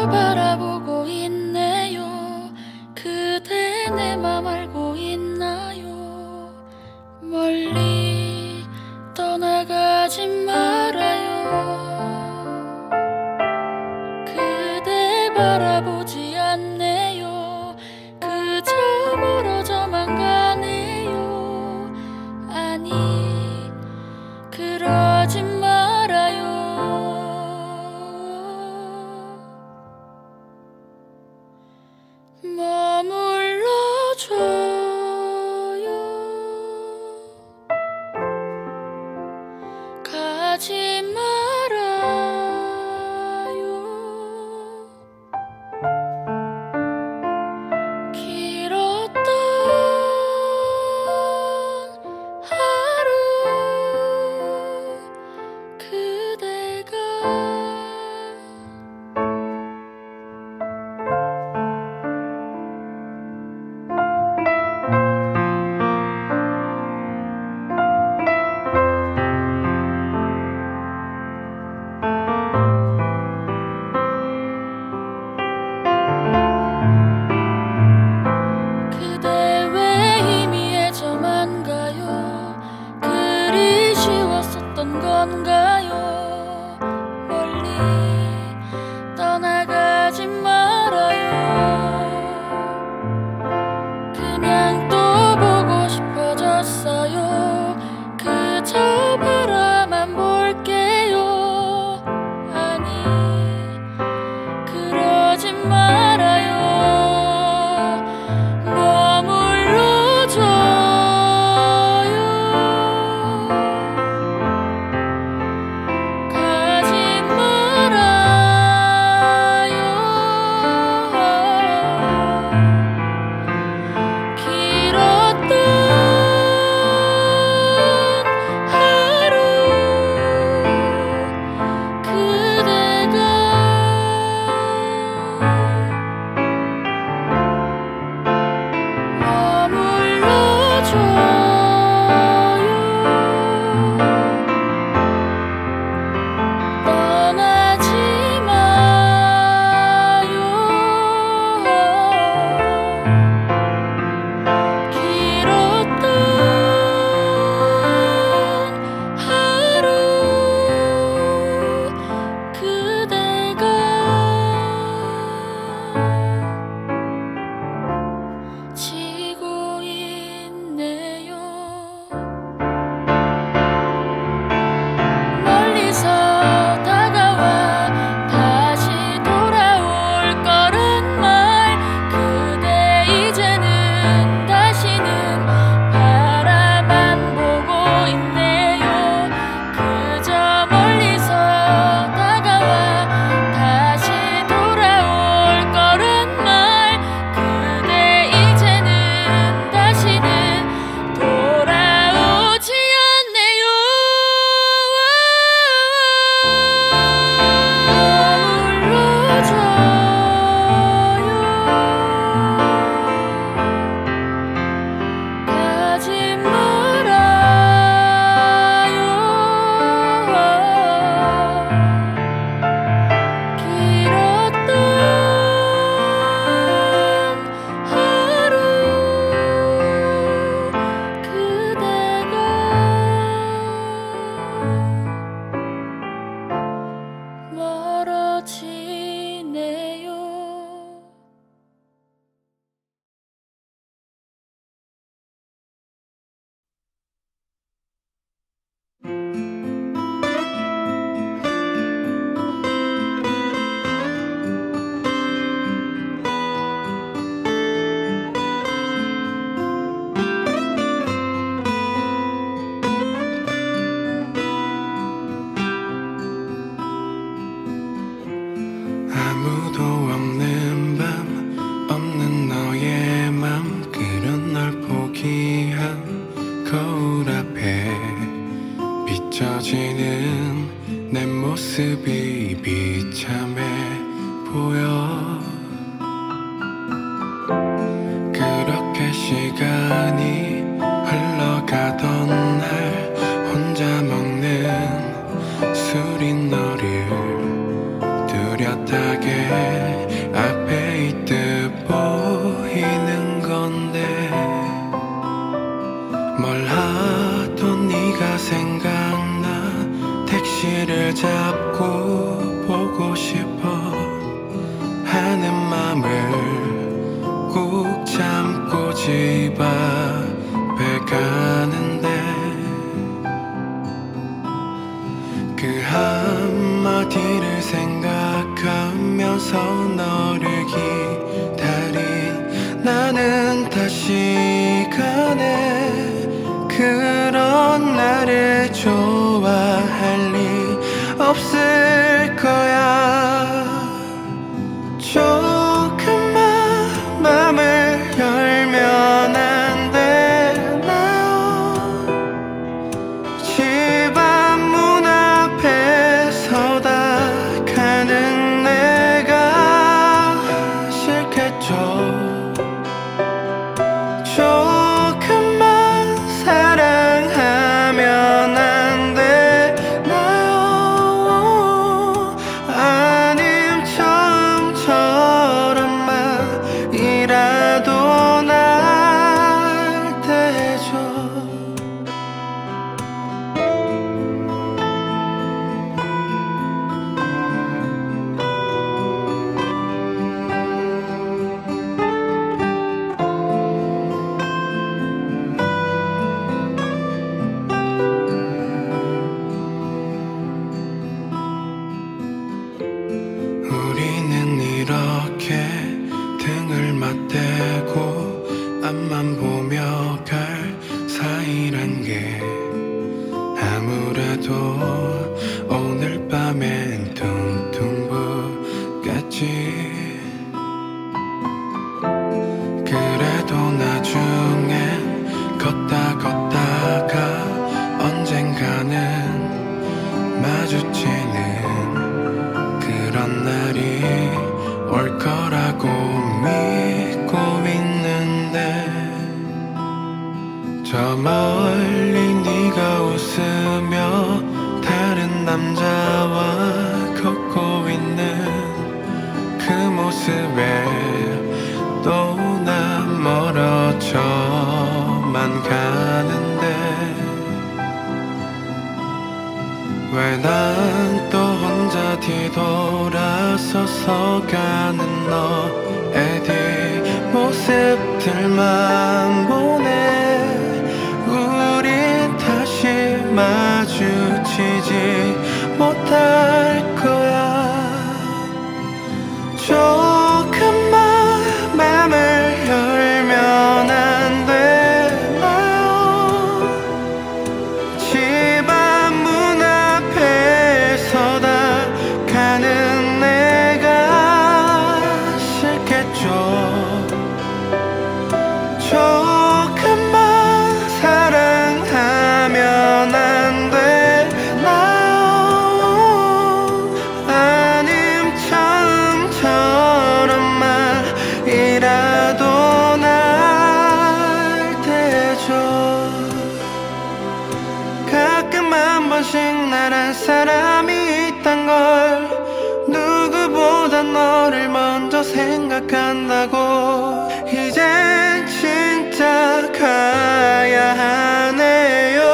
바라보고 있네요. 그대 내 맘 알고 있나요? 멀리 떠나가지 말아요. 그대 바라보지 않네요. 그저 멀어져만 가네요. 아니 그러지 말아요. 머물러줘요. 가지 말아요. 길었던 하루 그대가 그대 왜 희미해져만 가요? 그리 쉬웠었던 건가요? 멀리 떠나가지 말아요. 그냥 또 보고 싶어졌어요. 그저 바라만 볼게요. 아니 그러지 말아요. 머물러줘요. 가지 말아요. 길었던 하루 그대가 머물러줘요. 떠나지 마요. 길었던 하루 그대가 지고 있네요. 멀리서 다가와 다시 돌아올 거란 말 그대 이제는 다시는 바라만 보고 있네요. 그저 멀리서 다가와 다시 돌아올 거란 말 그대 이제는 다시는 돌아오지 않네요. 머물러줘요. 가지 말아요. 길었던 하루 그대가 멀어지네요. 아무도 없는 밤 없는 너의 맘 그런 널 포기한 거울 앞에 비춰지는 내 모습이 비참해 보여. 그렇게 시간이 흘러가던 날 혼자 먹는 술이 너를 뚜렷하게 손길을 잡고 보고 싶어 하는 맘을 꾹 참고 집 앞에 가는데 그 한마디를 생각하면서 너를 기다린 나는 다시 가네. 그런 나를 좋아할 리 없을 거야. 조금만 맘을 열면 안 되나요? 집 앞 문 앞에 서다 가는 내가 싫겠죠. 조금만 사랑하면 안 되나요? 아님 처음처럼만이라도 날 대줘. 우리는 이렇게 등을 맞대고 앞만 보며 갈 사이란 게 아무래도 오늘 밤엔 퉁퉁 부겠지. 그래도 나중엔 걷다 걷다가 언젠가는 마주치는 그런 날이 올 거라고 믿고 있는데 저 멀리 네가 웃으며 다른 남자와 걷고 있는 그 모습에 또 난 멀어져만 가는데 왜 난 또 혼자 뒤돌아서서 가는 너의 뒷모습들만 보네. 우린 다시 마주치지 못할 거야. 조금만 맘을 열면 안 되나요? 집 앞 문 앞에 서다 가는 내가 싫겠죠. 조금만 사랑하면 안 되나요? 아님 처음처럼만이라도 날 대줘. 가끔 한 번씩 나란 사람이 있단 걸 누구보다 너를 먼저 생각한다고. 이젠 진짜 가야 하네요.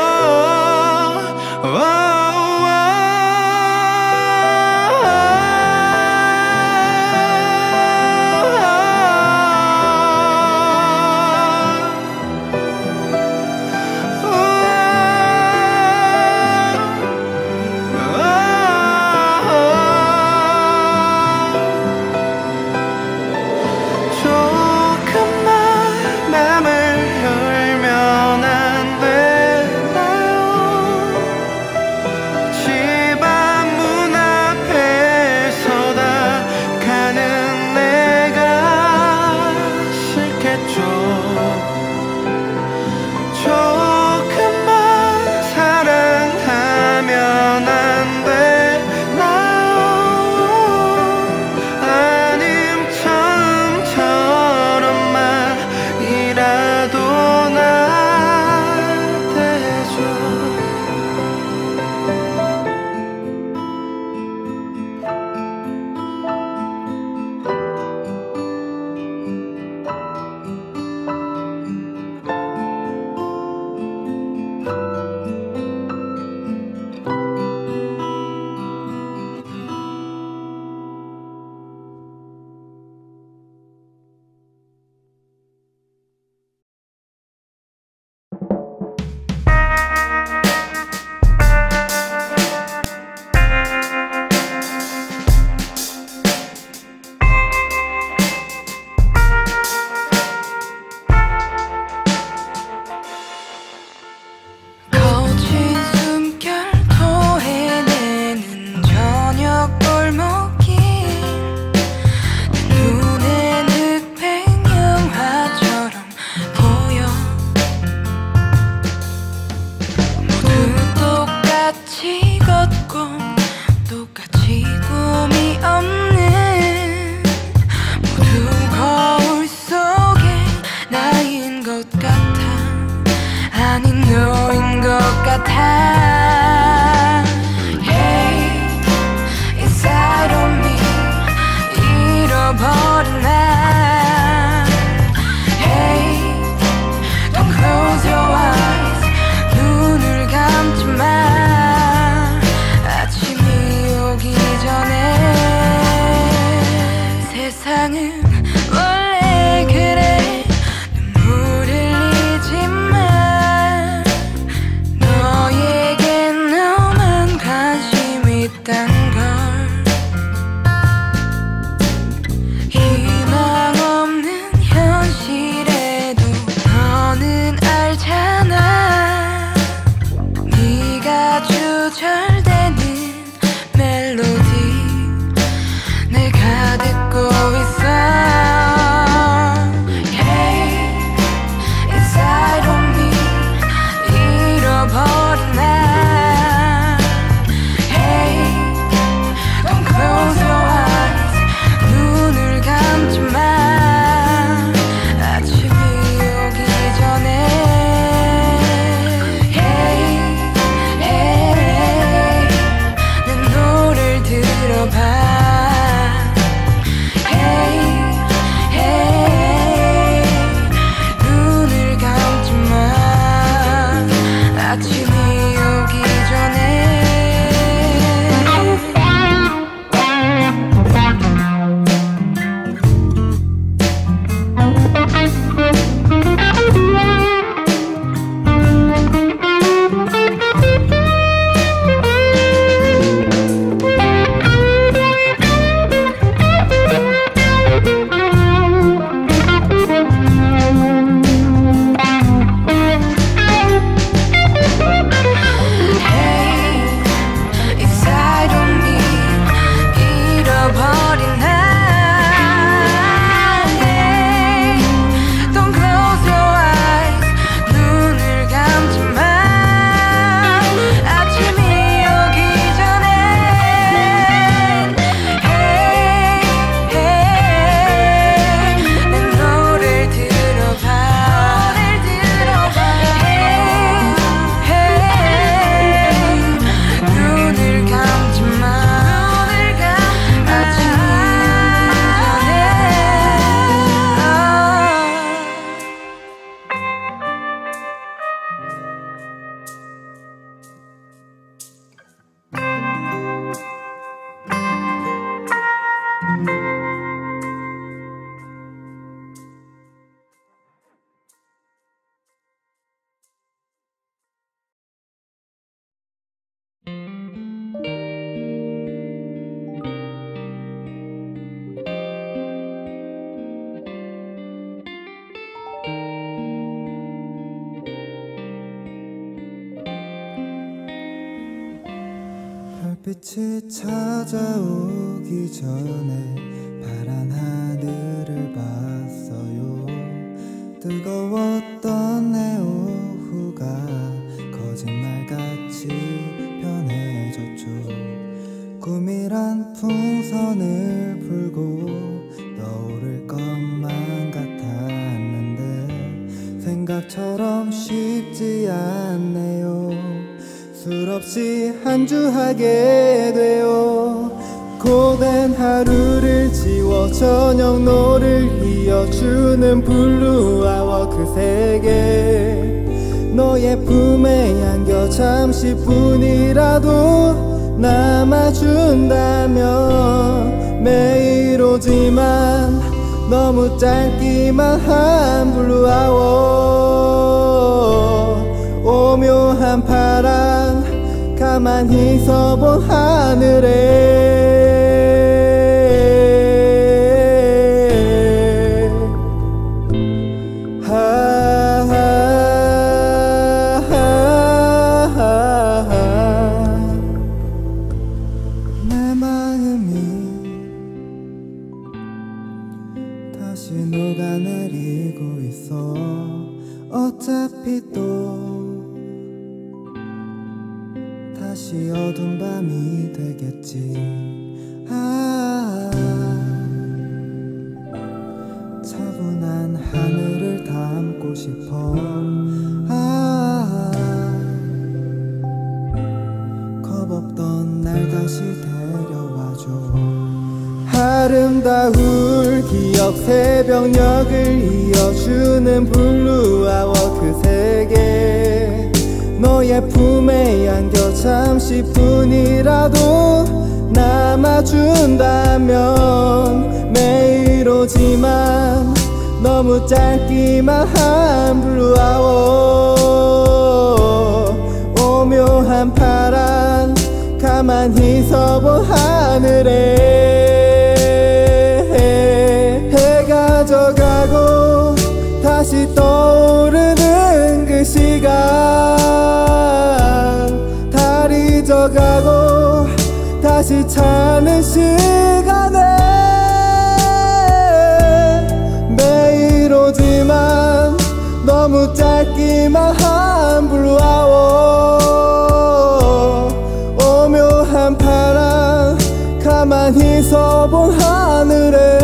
조금만 맘을 열면 안 되나요? 별빛이 찾아오기 전에 파란 하늘을 봤어요. 뜨거웠던 내 오후가 거짓말같이 변해졌죠. 꿈이란 풍선을 불고 떠오를 것만 같았는데 생각처럼 쉽지 않네요. 술 없이 한주하게 돼요. 고된 하루를 지워 저녁 노를 이어주는 블루아워 그 세계 너의 품에 안겨 잠시뿐이라도 남아준다면 매일 오지만 너무 짧기만 한 블루아워 오묘한 파란 가만히 서본 하늘에 내 마음이 다시 녹아내리고 있어. 어차피 또 다시 어두운 밤이 되겠지. 아, 차분한 하늘을 담고 싶어. 아, 겁없던 날 다시 데려와줘. 아름다울 기억 새벽녘을 이어주는 블루아워 그 세계 너의 품에 안겨 잠시뿐이라도 남아준다면 매일 오지만 너무 짧기만 한 블루아워 오묘한 파란 가만히 서본 하늘에 해가 져가고 다시 떠오르는 그 시간 달이 져가고 다시 차는 시간에 매일 오지만 너무 짧기만 한 블루아워 오묘한 파란 가만히 서본 하늘에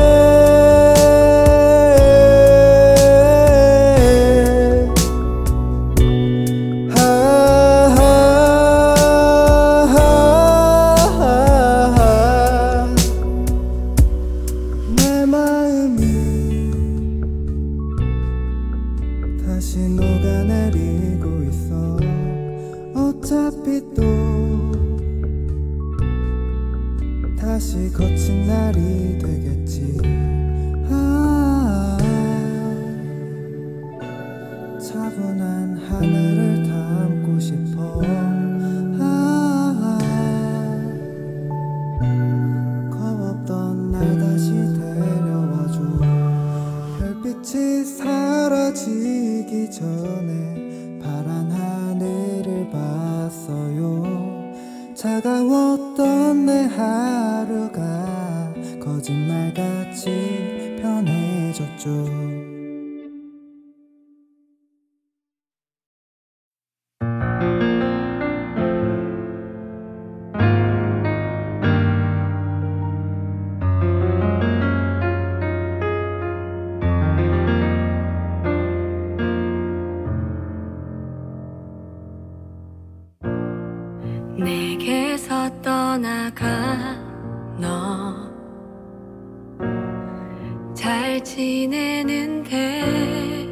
다시 녹아내리고 있어. 어차피 또 다시 거친 날이 되겠지. 아, 차분한 하늘을 담고 싶어. 아, 겁없던 날 다시 데려와줘. 별빛이 사라지기 전에 파란 하늘을 봤어요. 차가웠던 내 하루가 거짓말같이 편해졌죠. 내게서 떠나가 너 잘 지내는데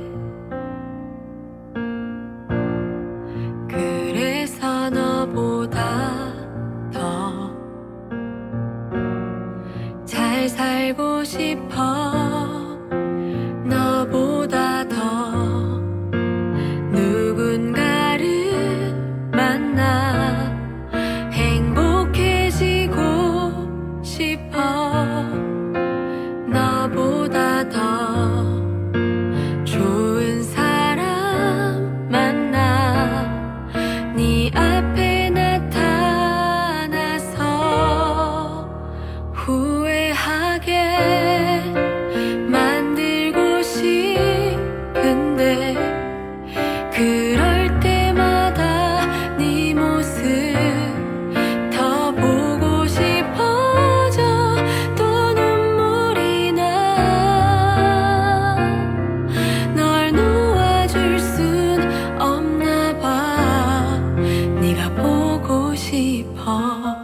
그래서 너보다 더 잘 살고 싶어. 너보다 더 누군가를 만나 행복해지고 싶어. 너보다 더 좋은 사람 만나 네 앞에 나타나서 싶어.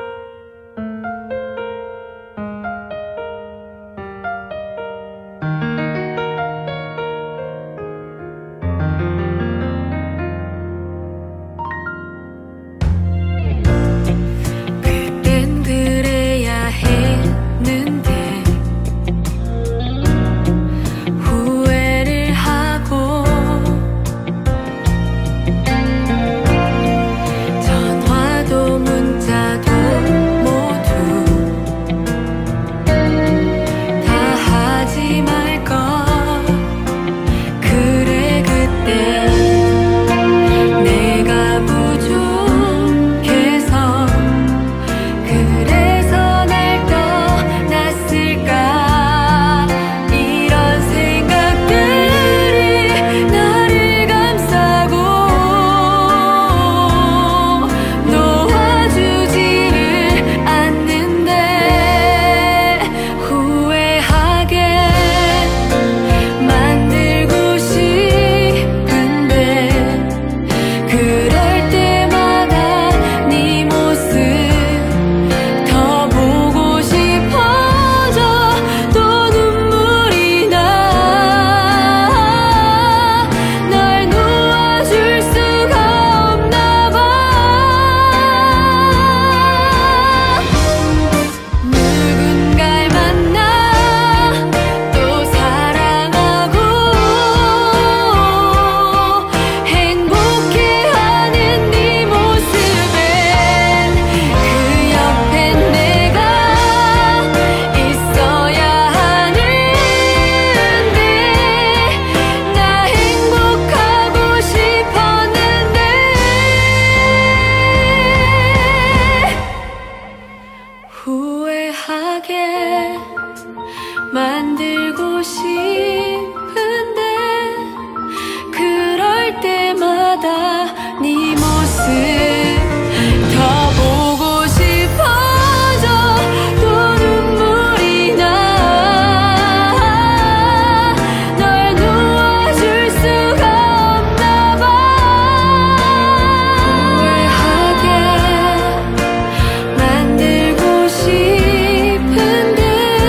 후회하게 만들고 싶은데 그럴 때마다 네 모습 더 보고 싶어져 또 눈물이 나 널 놓아줄 수가 없나 봐 후회하게 만들고 싶은데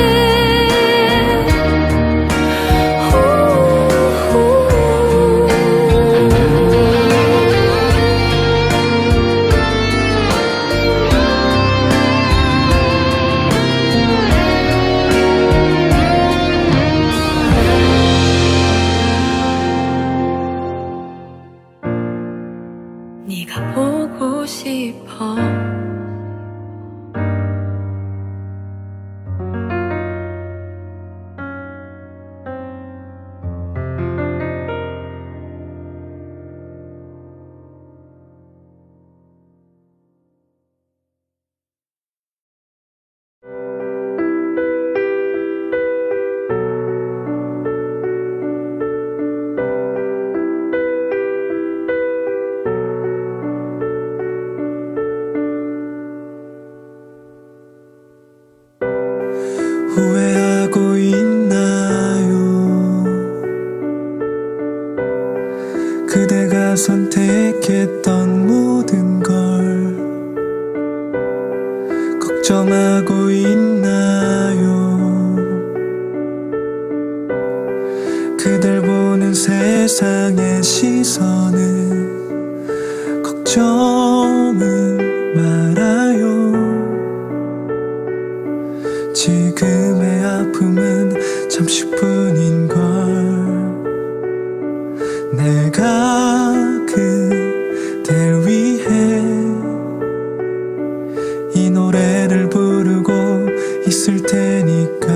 네가 보고 싶어 후회하고 있나요? 그대가 선택했던 모든 걸 걱정하고 있나요? 그댈 보는 세상의 시선은 걱정은 말아요. 지금의 아픔은 잠시뿐인걸 내가 그댈 위해 이 노래를 부르고 있을 테니까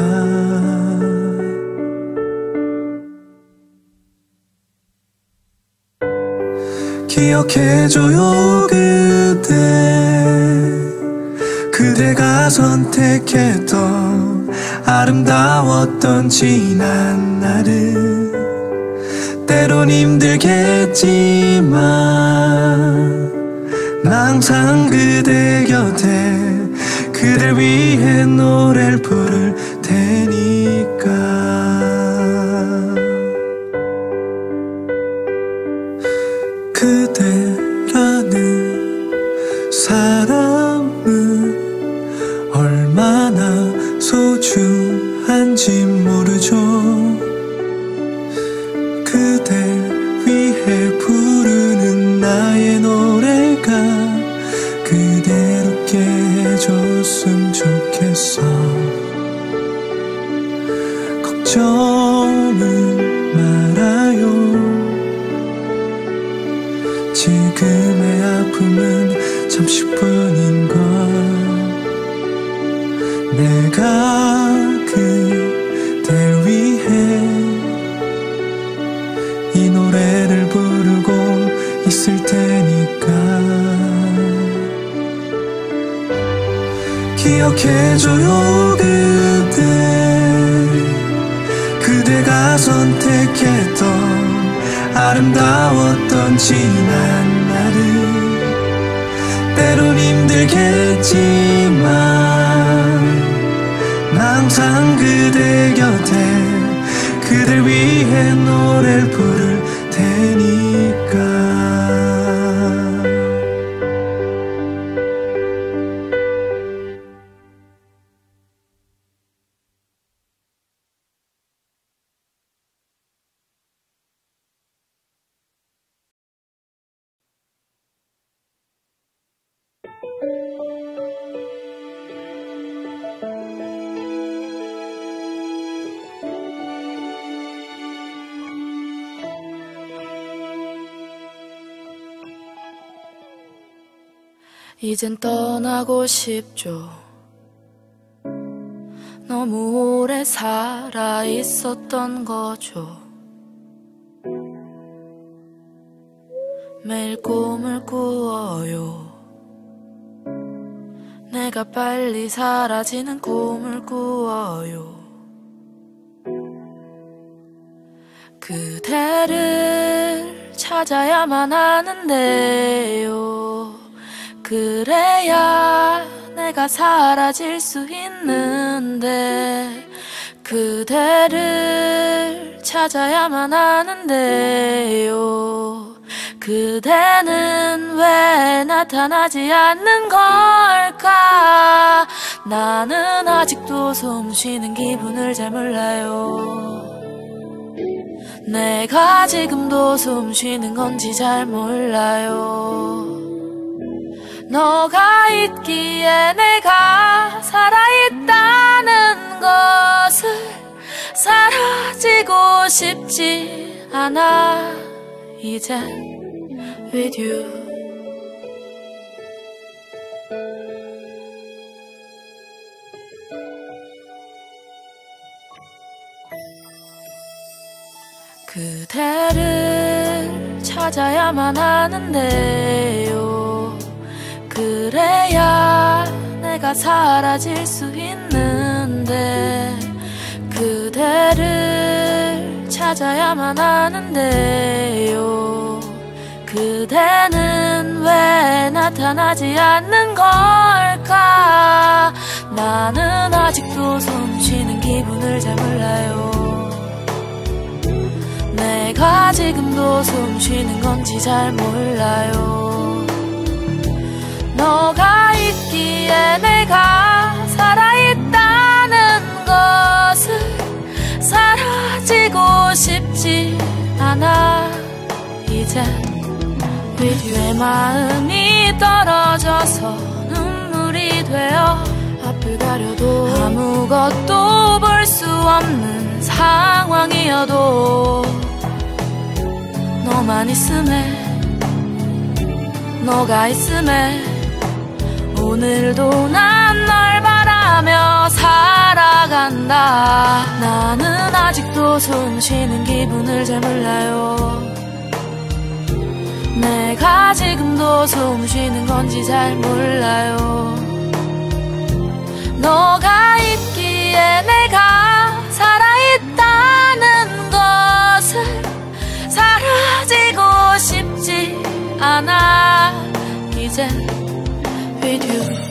기억해줘요 그대 그대가 선택했던 아름다웠던 지난 날은 때론 힘들겠지만 난 항상 그대 곁에 그댈 위해 노래를 부를 테니까 그대라는 사람 있게 해줬으면 좋겠어. 걱정은 말아요. 지금의 아픔은 잠시뿐인걸. 내가 그댈 위해 이 노래를 부르고 있을 테니까 기억해줘요. 그대 그대가 선택했던 아름다웠던 지난 날을 때론 힘들겠지만 항상 그대 곁에 그댈 위해 노래를 부를 테니까. 이젠 떠나고 싶죠. 너무 오래 살아 있었던 거죠. 매일 꿈을 꾸어요. 내가 빨리 사라지는 꿈을 꾸어요. 그대를 찾아야만 하는데요. 그래야 내가 사라질 수 있는데 그대를 찾아야만 하는데요. 그대는 왜 나타나지 않는 걸까? 나는 아직도 숨 쉬는 기분을 잘 몰라요. 내가 지금도 숨 쉬는 건지 잘 몰라요. 너가 있기에 내가 살아있다는 것을 사라지고 싶지 않아. 이젠 with you. 그대를 찾아야만 하는데요. 그래야 내가 사라질 수 있는데 그대를 찾아야만 하는데요. 그대는 왜 나타나지 않는 걸까? 나는 아직도 숨 쉬는 기분을 잘 몰라요. 내가 지금도 숨 쉬는 건지 잘 몰라요. 너가 있기에 내가 살아있다는 것을 사라지고 싶지 않아. 이젠 with you의 마음이 떨어져서 눈물이 되어 앞을 가려도 아무것도 볼 수 없는 상황이어도 너만 있음에 너가 있음에 오늘도 난 널 바라며 살아간다. 나는 아직도 숨 쉬는 기분을 잘 몰라요. 내가 지금도 숨 쉬는 건지 잘 몰라요. 너가 있기에 내가 살아있다는 것을 사라지고 싶지 않아. 이젠 with you.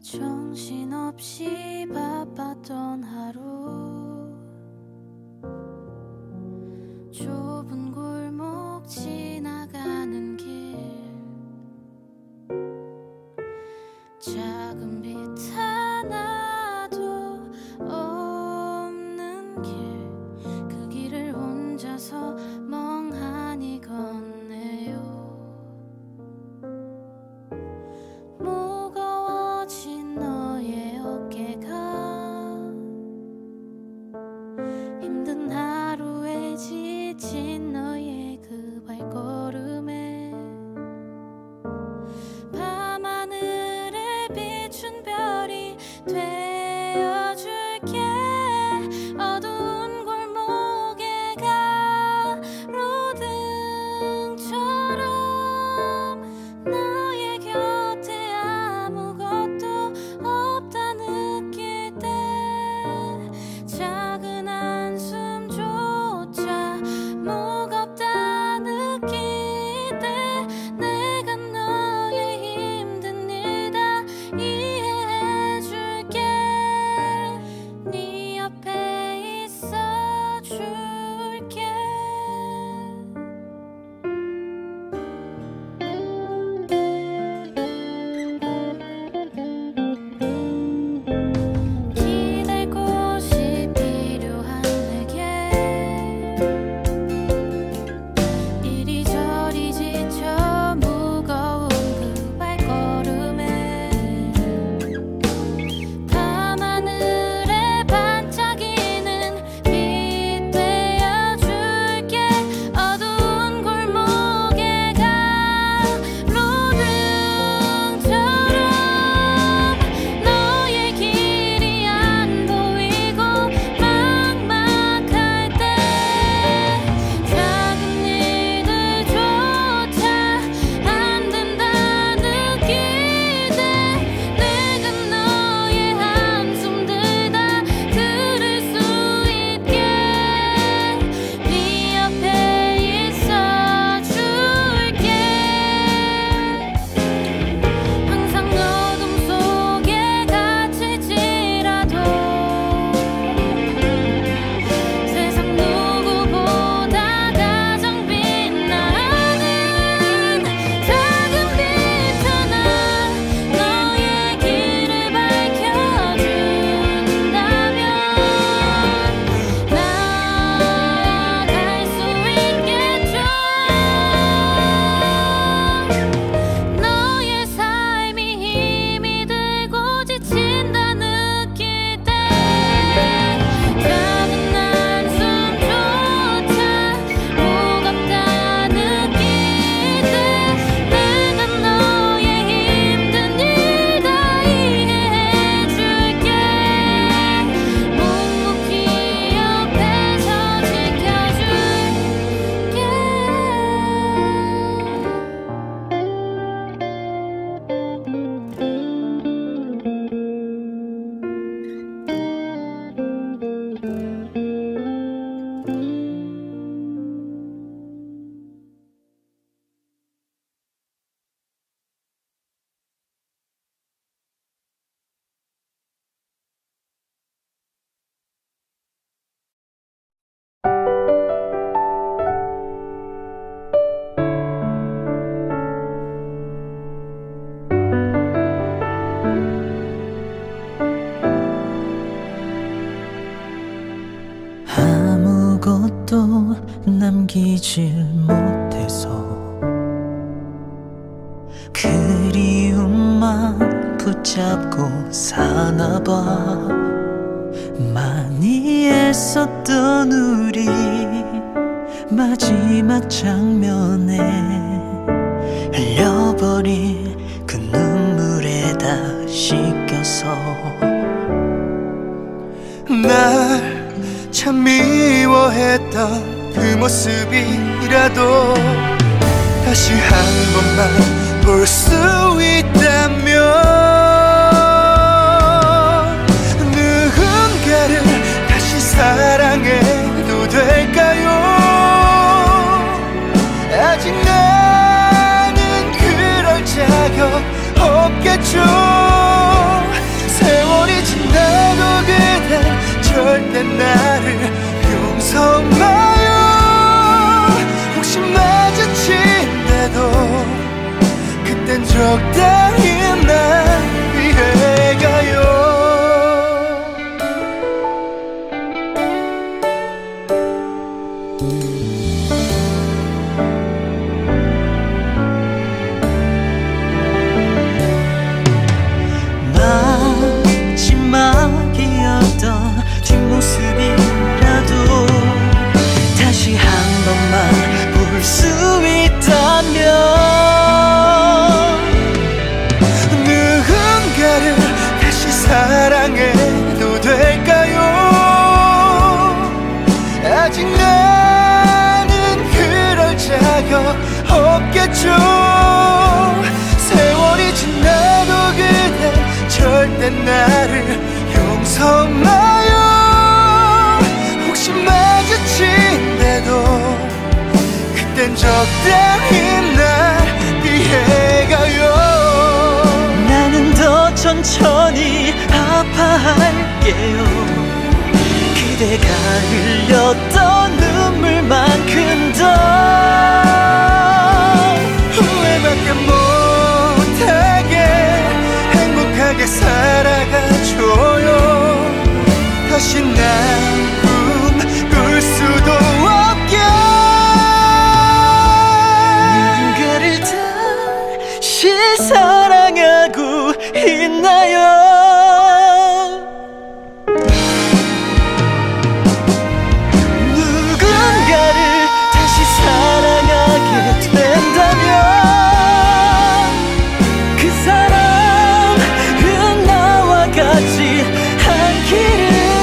정신없이 바빴던 하루 좁은 골목 지나가는 길 작은 빛 하나도 없는 길 그 길을 혼자서 멍하니 걷네요. 무거워진 너의 어깨가 힘든 하루에 지친 너의 그 발걸음에 밤하늘에 비춘 별이 되어줄게. 어두운 골목에 가로등처럼 너의 곁에 아무것도 없다 느낄 때 작은 한숨조차 무겁다 느낄 때 내가 너의 힘든 일 다 이해해줄게. 네 옆에 있어줄게. 기댈 곳이 필요한 내게 이리저리 지쳐 무거운 그 발걸음에 밤하늘에 반짝이는 빛 되어줄게. 어두운 골목에 가로등처럼 너의 길이 안 보이고 막막할 때 작은 일들조차 안 된다 느낄 때 내가 너의 한숨들 다 들을 수 있게 네 옆에 있어줄게. 항상 어둠 속에 갇힐지라도 세상 누구보다 가장 빛나는 작은 빛 하나 너의 길을 밝혀준다면 나아갈 수 있겠죠. 너의 삶이 힘이 들고 지친다 느낄 때 작은 한숨조차 무겁다 느낄 때 내가 너의 힘든 일 다 이해해줄게. 묵묵히 옆에서 지켜줄게. 아무것도 남기질 못해서 그리움만 붙잡고 사나봐. 많이 애썼던 우리 마지막 장면에 흘려버린 그 눈물에 다 씻겨서 날 참 미워했던 그 모습이라도 다시 한 번만 볼 수 있다면 누군가를 다시 사랑해도 될까요? 아직 나는 그럴 자격 없겠죠. 그땐 적당히 날 위해 가요. 마지막이었던 뒷모습이라도 다시 한 번만 볼 수 있다면 누군가를 다시 사랑해도 될까요? 아직 나는 그럴 자격 없겠죠. 세월이 지나도 그대 절대 나를 용서마요. 혹시 마주친대도 그땐 적당히 날 피해 가요. 나는 더 천천히 아파할게요. 그대가 흘렸던 눈물만큼 더 후회밖에 못하게 행복하게 살아가줘요. 다시 난 꿈꿀 수도 없게 누군가를 다시 사랑하고 있나요? 누군가를 다시 사랑하게 된다면 그 사랑은 나와 같지 않기를.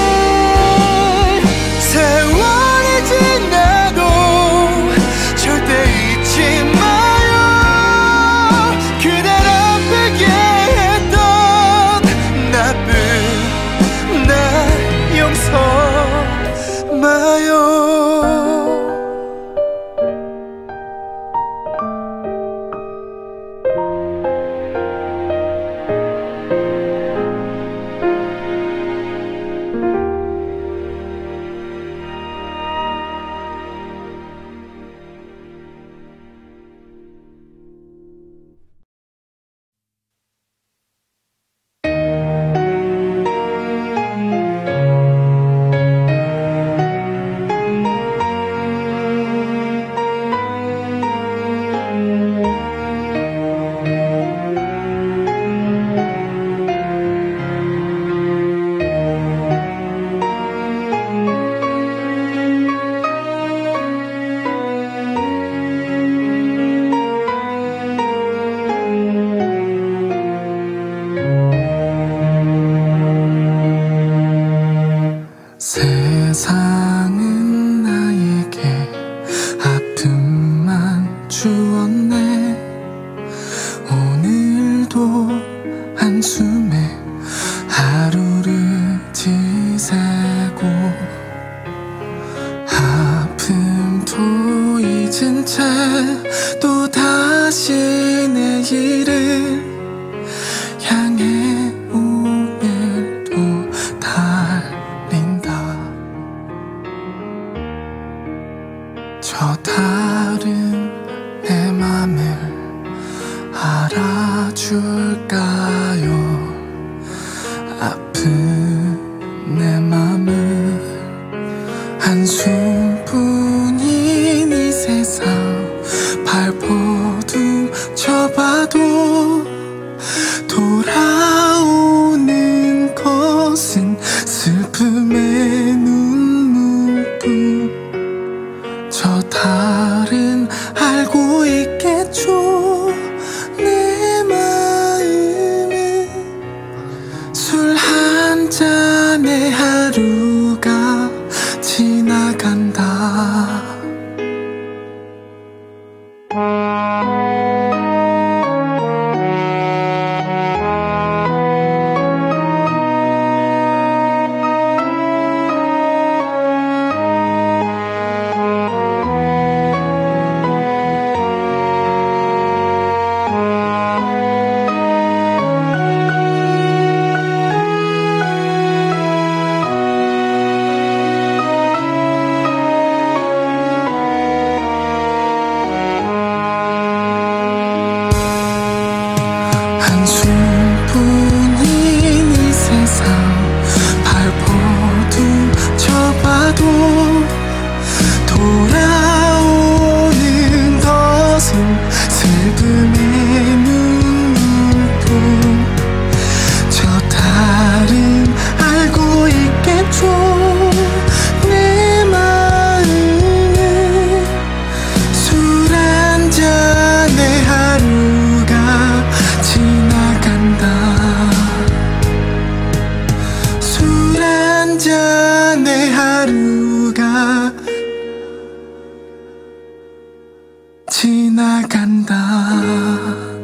세월이 지나도 절대 잊지 마요. 그댈 아프게 했던 나쁜 날 용서마요. 세상은 나에게 아픔만 주었네. 오늘도 한숨에 하루를 지새고 아픔도 잊은 채 또 다시 내일을 향해 오늘도 달린다. 저 다른 내 맘을 알아줄까요? 아픈 내 맘을 한숨뿐인 이 세상 발버둥 쳐봐도 돌아오는 것은 슬픔의 눈물뿐. 저 달은 알고 있겠죠. 내 마음은 술 한 잔의 하루가 지나간다. 지나간다.